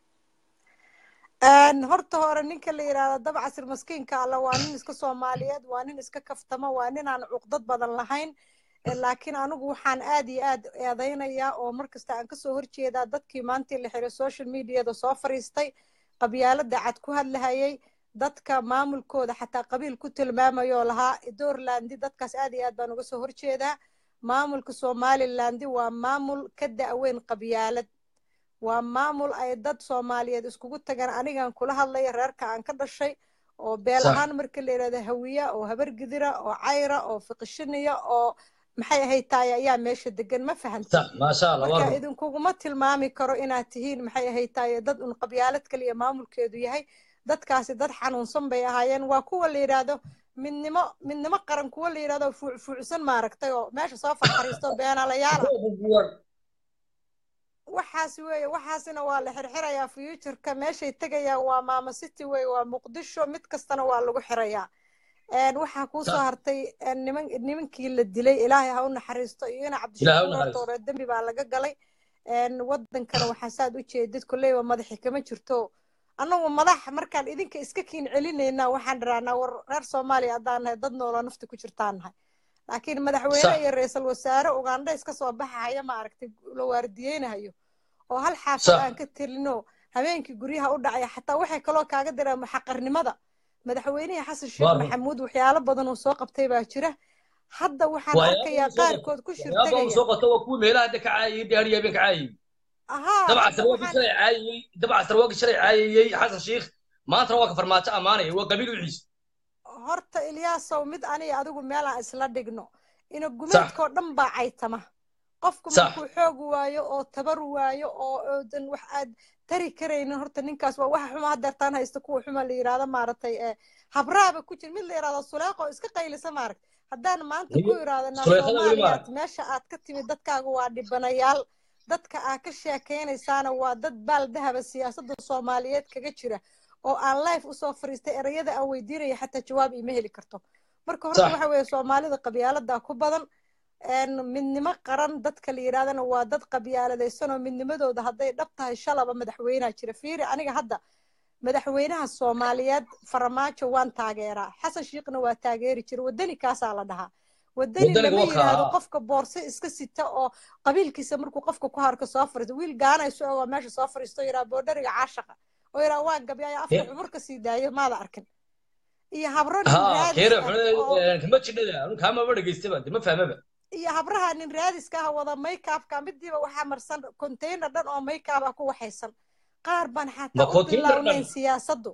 horta hore ninka la yiraahdo dabcasir maskiinka alla waa nin iska soomaaliyeed waa nin iska kaftama waa nin aan cuqdad badan lahayn laakiin anigu waxaan aad iyo aad eedaynayaa oo markasta aan kasoo horjeedaa dadkii maantii la xiray social mediada soo fariistay qabyaalada cad ku hadlahayay dadka maamulkooda xataa qabiil ku tilmaamayo lahaa Doorlandi dadkaas aad iyo aad baan uga soo horjeedaa maamulka Somaliland waa maamul ka da'weyn qabyaalad waa maamul ay dad Soomaaliyeed iskugu tagaan anigaan kula hadlay reerka aan ka dhashay oo beel ahaan markii la yiraahdo hawiya oo habar gidira oo cayra oo fiqishiniya oo maxay ahayd taay ayaa meesha degan ma fahantay ma sha Allah marka idinkuguma tilmaami karo inaad tihiin maxay ahayd taay dad un qabyaalad kaliya maamulkeedu yahay dadkaasi dad xanuunsan bay ahaayeen waa kuwa la yiraahdo midnimo qaran kuwa la yiraahdo fuucsan maaragtay oo meesha soo farxariisto beenalayaal waxaas weeye waxaasina waa la xirxirayaa future-ka meeshay tagayaan waa Maama City weeye waa Muqdisho mid kastana waa lagu xirayaa waxaa ku soo hartay nimankii la dilay ilaahay ha u naxariisto iyo ina Cabdishakuur toore dambi baa laga galay wadankana waxa saad u jeedid kulleeyba madaxi kama jirto anagu madax markaan idinka iska kiin celinayna waxaan dharaanaa war reer Soomaaliya hadaan dad nool nafta ku jirtaanahay laakiin madaxweyne iyo ra'iisul wasaare Uganda iska soo baxaya ma aragtay la waardiyeenayo oo hal xaafad aan ka tirino habeenkii guryaha u dhacay xataa waxay kaloo kaaga diraan xaqarnimada madaxweynaha Xasan Sheekh Maxamuud waxyaalo badan oo soo qabtay baa jira hadda waxaan arkayaa qaarkood ku shirtagaya soo qabto waa ku meelaha ka caayay diyaariye been ka caayay dabca sarwaaqi shalay caayay Xasan Sheekh maanta waa ka farmaajo amaanay waa qabiil wixiis horta Ilyas oo mid aniga adigu meel aan isla dhigno ina gumeedko dhan baa caytama qofku markuu xoog waayo oo tabar waayo oo dan wax aad tari kareyna horta ninkaas waa wax xuma hadartaan haysta kuwa xuma la yiraahdo maartay habraaba ku jir mid la yiraahdo suleeqo iska qaylisa maaragtay haddaan maanta ku yiraahdo Soomaaliya meesha aad ka timid dadkaagu waa dhibanayaal dadka aad ka sheekeynaysaana waa dad baal dahaba siyaasadda Soomaaliyeed kaga jira oo aan live u soo fariistay erayada aan weydiinay xataa jawaab ima heli karto marka horta waxa weeye Soomaalida qabyaalada ku badan midnimo qaran dadka la yiraahdana waa dad qabyaaladaysan oo midnimadooda hadday dhab tahay shalaba madaxweynaha jira fiiri aniga hadda madaxweynaha Soomaaliyeed farmaajo waan taageeraa Xasan Sheekhna waa taageeri jiray wadani kaasa la dhahaa wadani lama yiraahdo qofka boorso iska sita oo qabiilkiisa markuu qofka ku harka soo fariisto wiil gaanayso oo meesha soo fariisto yiraahdo boodariga caashaqa oo yiraahdo waa gabyaya afka umurka sii daayo maada arkin iyo habro kama jidhada kama wadhageystaba ma fahmaba iyo habraha nin raadiska ah wada makeup-ka midiba waxa marsan container dhan oo makeup ah ku waxaysan qaar baan xataa u bilownayn siyaasaddu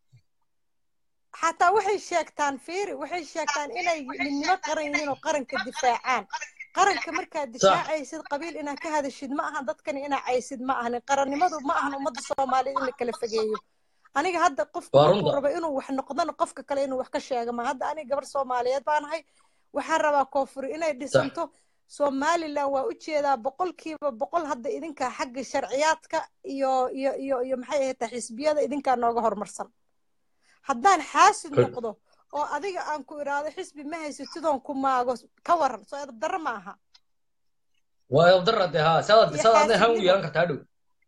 xataa waxay sheegtaan fiiri waxay sheegtaan inay midnimo qaran yihiin oo qaranka difaacaan qaranka markaa difaacaysid qabiil inaa ka hadashid ma ahan dadkani inaa caysid ma ahan qarannimadu ma ahan ummadda Soomaaliyeed in la kala fogeeyo aniga hadda qofku markuu rabo inuu wax noqdana qofka kale inuu wax ka sheego ma hadda aniga gabar Soomaaliyeed baan ahay waxaan rabaa koonfur inay dhisanto Somaliland waa u jeedaa boqolkiiba boqol hadda idinka xagga sharciyaadka iyo maxay ahayd xisbiyada idinka nooga hormarsan haddaan xaasid noqdo oo adiga aan ku iraado xisbi ma haysatidon ku maago ka waran soo darro ma aha waa darrada ha saad han yeelan kartaa dhow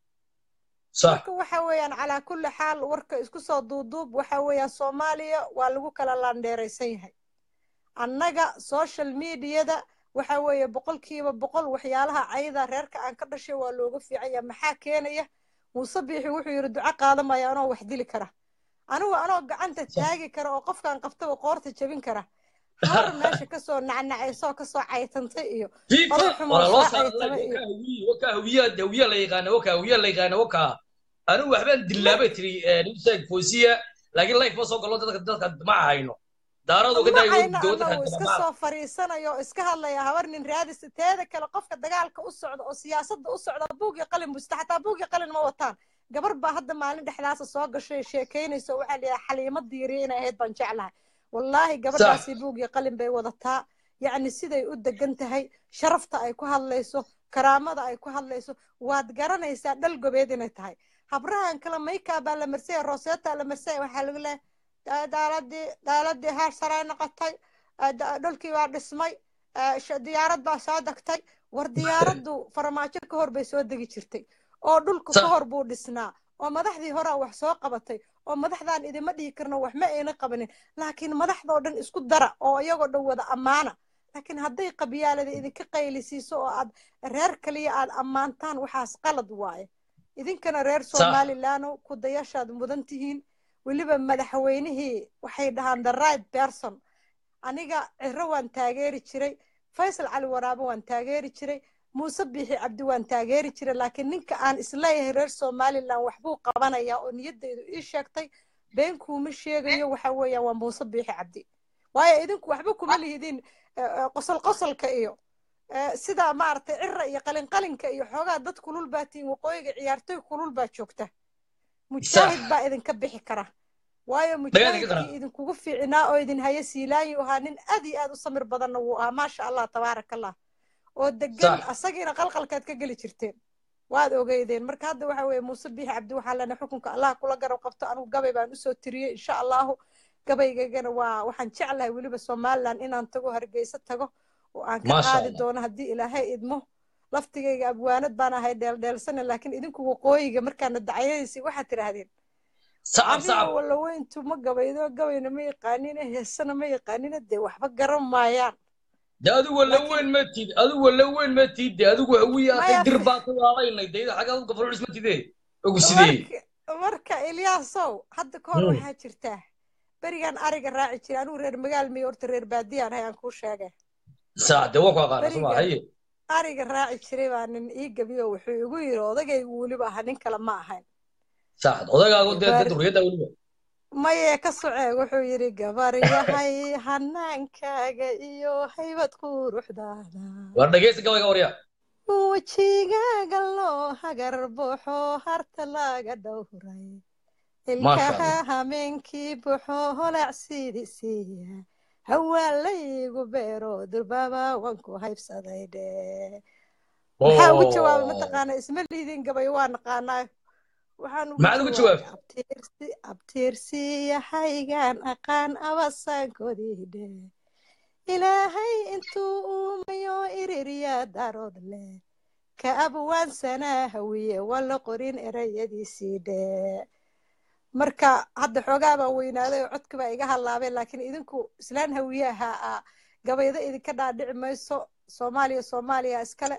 صح waxa weeyaan ala kulli xaal warka isku soo duuduub waxa weeyaan Soomaaliya waa lagu kala laandheeraysan yahay annaga social media-da waxa weeye boqolkiiba boqol waxyaalaha ayada reerka aan ka dhashay waa looga fiicaya maxaa keenaya Muuse Biixi wuxuu yiri duco qaadamaya anoo wax dili kara anoo gacanta taagi kara oo qofkan qabtaba qoorta jabin kara har meesha ka soo nacnacayso ka soo caytantay iyo hawiya la yaqaan waka anu waxbaan dilaabay tiri ninka foosiya laakiin life ma soo galo dadka ma ahayno daaradu ka daayo dowladda iska soo fariisanayo iska hadlaya habar nin raadis teeda kale qofka dagaalka u socdo oo siyaasadda u socdo buug iyo qalin mustaxata buug iyo qalin ma wataan gabar baa hadda maalin dhexdaas soo gashay sheekeynayso waxa la xaliimad diireen ahayd baan jeclahay wallahi gabadhaasi buug iyo qalin bay wadataa yani siday u degan tahay sharafta ay ku hadlayso karaamada ay ku hadlayso waad garanaysaa dhal gobeed inay tahay habrahan kala makeup baa la marsay rosetta la marsay waxa lagu leeyahay daaladii haar saray noqotay dhulkii waa dhismay diyaarad baa soo degtay war diyaaraddu farmaajo ka hor bay soo degi jirtay oo dhulku ka hor buu dhisnaa oo madaxdii hore wax soo qabatay oo madaxdan idima dhihi karno wax ma ayna qabanin laakiin madaxdoo dhan isku dara oo iyagoo dhan wada ammaana laakiin hadday qabyaalada idinka qaylisiiso oo aad reer kaliya aad ammaantaan waxaas qalad waaye idinkana reer Somaliland ku dayashaad mudan tihiin weliba madaxweynihii waxay dhahaan the right person aniga ciro waan taageeri jiray faysal cali waraabo waan taageeri jiray muuse biixi cabdi waan taageeri jiray laakiin ninka aan isleeyahay reer somaliland waxbuu qabanayaa oo niyaddeedu ii sheegtay been kuuma sheegayo waxa weeyaan waa muuse biixi cabdi waayo idinku waxba kuma lihidin qosolka iyo sida maaragtay cira iyo qalinqalinka iyo xoogaa dad kulul baa tiin waqooyiga ciyaartoy kulul baa joogta mujaahid baa idinka bixi kara waayo mujaahidkii idinkugu fiicnaa oo idin haya siilaanyu ahaa nin aad iyo aad u samir badanna wuu ahaa maasha allah tabaaraka allah oo degan asagiina qalqalkaad ka geli jirteen waad ogeydeen marka hadda waxa weeye muuse biixi cabdi waxaa lena xukunka allah kula garab qabto anigu gabay baan usoo tiriyey insha allahu gabaygaygana waa waxaan jeclahay weliba somaliland inaan tago hargeysa tago oo aan ka qaadi doono haddii ilaahay idmo laftigayga abwaanad baan ahay dheeldheelsana laakiin idinku waqooyiga markaana dacyadiisii waxaad tidhaahdeen aniga walla weyntu ma gabaydo gabayna ma yaqaanina heesana ma yaqaanina dee waxba garan maayaan de adigu walla weyn ma tiid adigu hawiyaatay dir baa ku waalaynay deyda xagga u gafrolis ma tidee ugu sidee marka Ilyaasow hadda ka hor waxaa jirtaa berigan ariga raaci jiray anigu reer magaal miyo horta reer baadiyaan hay aan kuu sheegay saade waa ku aqaan soo haye ariga raaci jiray baa nin ii gabiyo wuxuu igu yiri odagaygu weliba aha nin kale ma ahayn saad odagaagu dee duriyada weliba maye ka soceeg wuxuu yiri gabar yahay hanaankaaga iyo haybad quruxdaada war dhageysi gabayga warya wajigaaga loo hagar buuxo harta laga dhowray ilkaha hameenkii buuxo holac siidisiiya hawaalaygu beero durbaba waan ku haybsaday dhee waxaa ugu jawaabay mataqaana isma liidin gabay waa naqaanaa waxaan ugu jawaabay abtiirsi yahaygaan aqaan abasaankoodii dhee ilaahay intuu uumayo irirya darood leh ka abwaansanaa hawiye wala qorin erayadiisii dhee marka hadda xoogaa baa weynaaday oo codka baa iga halaabeen laakiin idinku islaan hawiye ahaa gabayda idinka dhaadhici mayso soomaaliya iskale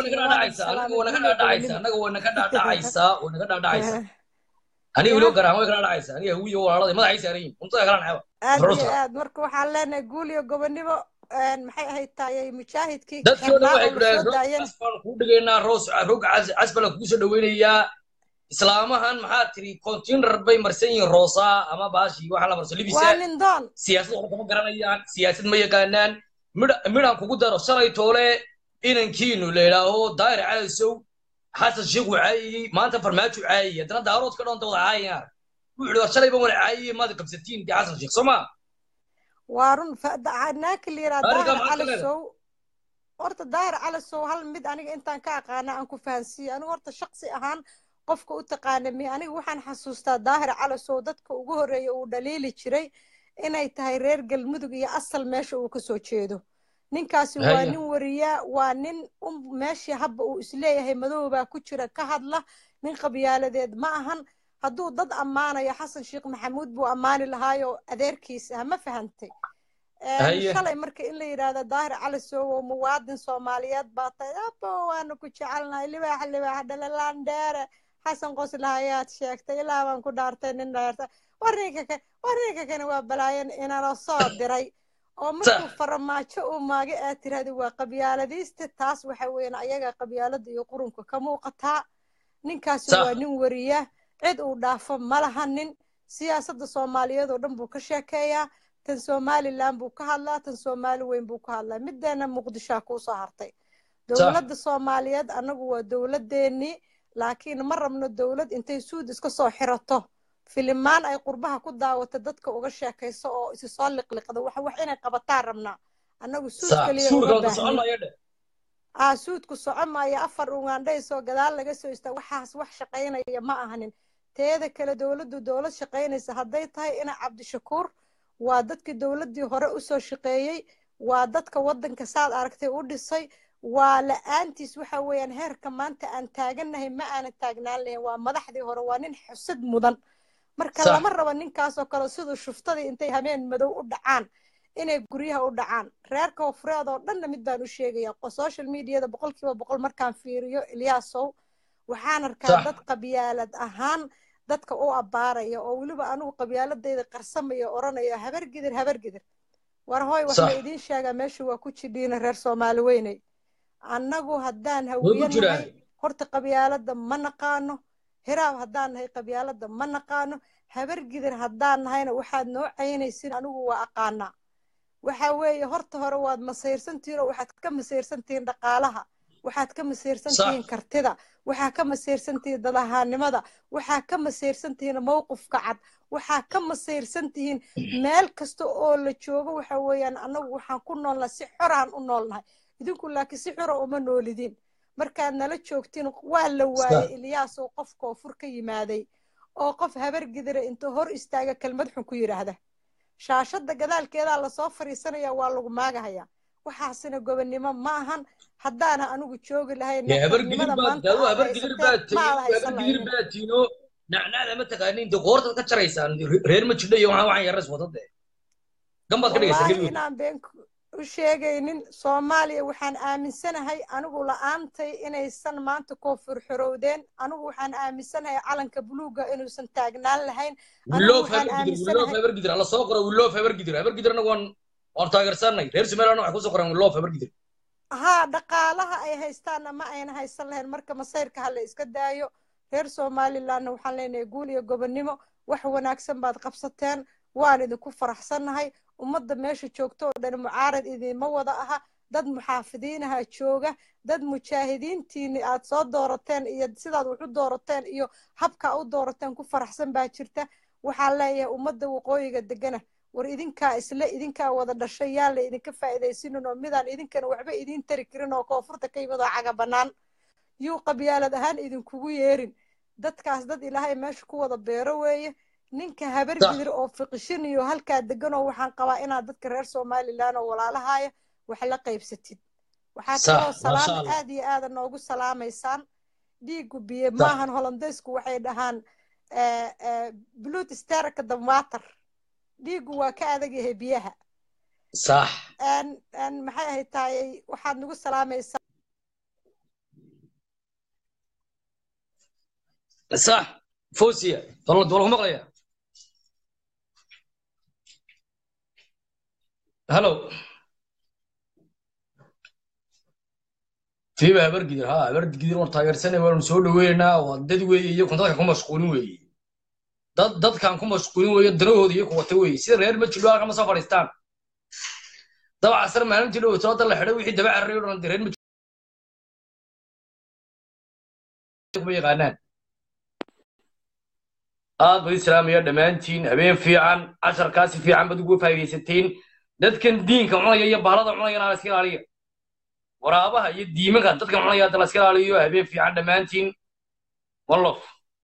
dhammaan aniga loo garaa way kala dhacaysa aniga hawiye walaalada madaxay saareen untada kala nacaba aad marka waxaan leenahay guuliyo gobonimo maxay ahayd taayay mujaahidkii dadkooda waxay gudayeen ku dhigeynaa roog casbala ku soo dhaweynayaa islaamahan maxaa tiri container bay marsan yihiin roosa ama baashi waxa la marso libisa siyaasad wax kama garanayaan siyaasad ma yaqaanaan midaan kugu daro shalay toole inankiinu leeyahay daayir calasow xasan sheekh wacay maanta farmaajo caayay haddana daarood ka dhoonta wada caayayaan wuxuu shalay baan wada caayay maad qabsatiin di xasan sheekh soma waarun naaka liiraa daayir calasow horta daayir calasow hal mid aniga intaan ka aqaana aan ku fahansiiyo anigu horta shaqsi ahaan qofka u taqaana mi aniga waxaan xasuustaa daahir calasow dadka ugu horeeya uu dhaliili jiray inay tahay reer galmudug iyo asal meesha uu kasoo jeedo ninkaasi waa nin wariya waa nin meeshii habba uu isleeyahay madoobaa ku jira ka hadla nin qabyaaladeed ma ahan hadduu dad ammaanayo xasan sheekh maxamuud buu ammaani lahaayo adeerkiisa ha ma fahantay shalay marka in la yidhaahdo daahir calasow oo muwaadin soomaaliyeed baa tahay abo waanu ku jecelnahay libaax dhalalaan dheere xasan qoslahayaad sheegtay ilaa baan ku dhaartay nin dheerta warninka kane waa balaayan inala soo diray oo markuu farmaajo uu maage aad tirahdo waa qabyaaladiista taas waxa weeyaan ayaga qabyaalada iyo qurunka ka muuqataa ninkaasi waa nin wariya cid uu dhaafo ma laha nin siyaasadda soomaaliyeed oo dhan buu ka sheekeeyaa tan somaliland buu ka hadlaa tan soomaali weyn buu ka hadlaa mideena muqdishoa kuu soo hartay dowladda soomaaliyeed annagu waa dowladeennii laakiin ma rabno dowlad intay suud iska soo xirato filimaan ay qurbaha ku daawato dadka uga sheekayso oo isi soo liqliqda wax inay qabataan rabnaa annagu suud kaliya suudku soconmaya afar ugandhaysoo gadaal laga soo istaa waxaas wax shaqaynaya ma ahanin teeda kale dowladdu dowlad shaqaynaysa hadday tahay ina cabdishakuur waa dadkii dowladdii hore usoo shaqeeyey waa dadka waddanka saad aragtay u dhisay waa la'aantiis waxa weeyaan heerka maanta aan taagannahay ma aanan taagnaan lahayn waa madaxdii hore waa nin xusad mudan marka lama rabo ninkaasoo kale siduu shuftadii intay habeen madow u dhacaan inay guryaha u dhacaan reerka hofreed oo dhanna mid baan u sheegayaa social mediada 100% markaan fiiriyo Ilyaasow waxaan arkaa dad qabyaalad ahaan dadka u abbaaraya oo weliba anigu qabyaaladayda qarsamaya oranaya habar gidir war hooy wax ma idiin sheegaa meesha waa ku jidhiina reer Soomaali weynay annagu haddaan hawiyanahay horta qabyaalada ma naqaano hiraab haddaan nahay qabyaalada ma naqaano habar gidir haddaan nahayna waxaad noo caynaysiin anigu waa aqaanaa waxa weeye horta hore waad masayrsantihiin oo waxaad ka masayrsantihiin dhaqaalaha waxaad ka masayrsantihiin kartida waxaa ka masayrsantihiin dadahaanimada waxaa ka masayrsantihiin mowqifka cad waxaa ka masayrsantihiin meel kasta oo la joogo waxa weeyaan annagu waxaan ku noolnahay si xoraan u noolnahay idinku laakiin si xora uma noolidin markaad nala joogtiin waa la waayay Ilyas oo qof koonfur ka yimaaday oo qof habar gidira inta hor istaaga kelmad xun ku yiraahda shaashada gadaalkeeda la soo fariisanaya waa lagu maagahaya waxaasina gobonimo ma ahan haddaana anigu joogi lahayn habar gidir baad tiino nacnacda ma taqaanin de qoorta ka jaraysaan reer ma jidho iyo waxaan yaras wadade gambaad ka dhigaysaa inaan been u sheegaynin Soomaaliya waxaan aaminsanahay anigu la'aantay inaysan maanta koonfur xorowdeen anigu waxaan aaminsanahay calanka buluuga inuusan taagnaan lahayn anigu waxaan aaminsanahay habar gidir la soo qoro habar gidirna waan taageersanay reer Somaliland waxa ku soo qoran habar gidir dhaqaalaha ay haystaan ma ayna haysan lahayn marka masayrka hal iska daayo reer Somaliland waxaan leenahay guul iyo gobonimo wax wanaagsan baad qabsateen waan idinku faraxsanahay ummadda meesha joogto oo dhan mucaarad idinma wada aha dad muxaafidiinaha jooga dad mujaahidiintiina aad soo doorateen iyo sidaad wax u doorateen iyo habka u doorateen ku faraxsan baa jirta waxaan leeyahay ummadda waqooyiga degana war idinkaa wada dhashay yaa la idinka faa'iidaysiinin oo midaan idinkana waxba idin tari karin oo koonfurta ka yimid oo caga bannaan yuu qabyaalad ahaan idinkugu yeerin dadkaas dad ilaahay meesha ku wada beero weeye ninka habar gidir oo fiqishin iyo halkaa degan oo waxaan qabaa inaad dadka reer Somaliland oo walaalahaya wax la qaybsatid waxaad kaloo salaam aad iyo aad noogu salaamaysaan dhiigu biye maahan Hollandeysku waxay dhahaan blood starka the water dhiigu waa ka adag yahay biyaha صح maxay ahayd tahay waxaad nagu salaamaysaa صح فوسيا والله مقليا هلو في habar gidir habar gidir war taageersanay waan soo dhaweynaa waa dad weey iyo kuntada ku mashquulin weey dadkan ku mashquulin weey danahooda iyo kuwata weey sida reer ma jiro halka ma soo fadhiistaan daba asar maalin jiro soo dal xidhay wixii daba carriyo dhan reer ma jiro yaqaanaan aad bay islaamiya dhamaantiin habeen fiican casharkaasi fiican bad ugu faa'iideysateen dadkan diinka cunaya iyo bahalada cunayana la iska ilaaliyo waraabaha iyo diimanka dadka cunaya la iska ilaaliyo habeen fiican dhamaantiin wallof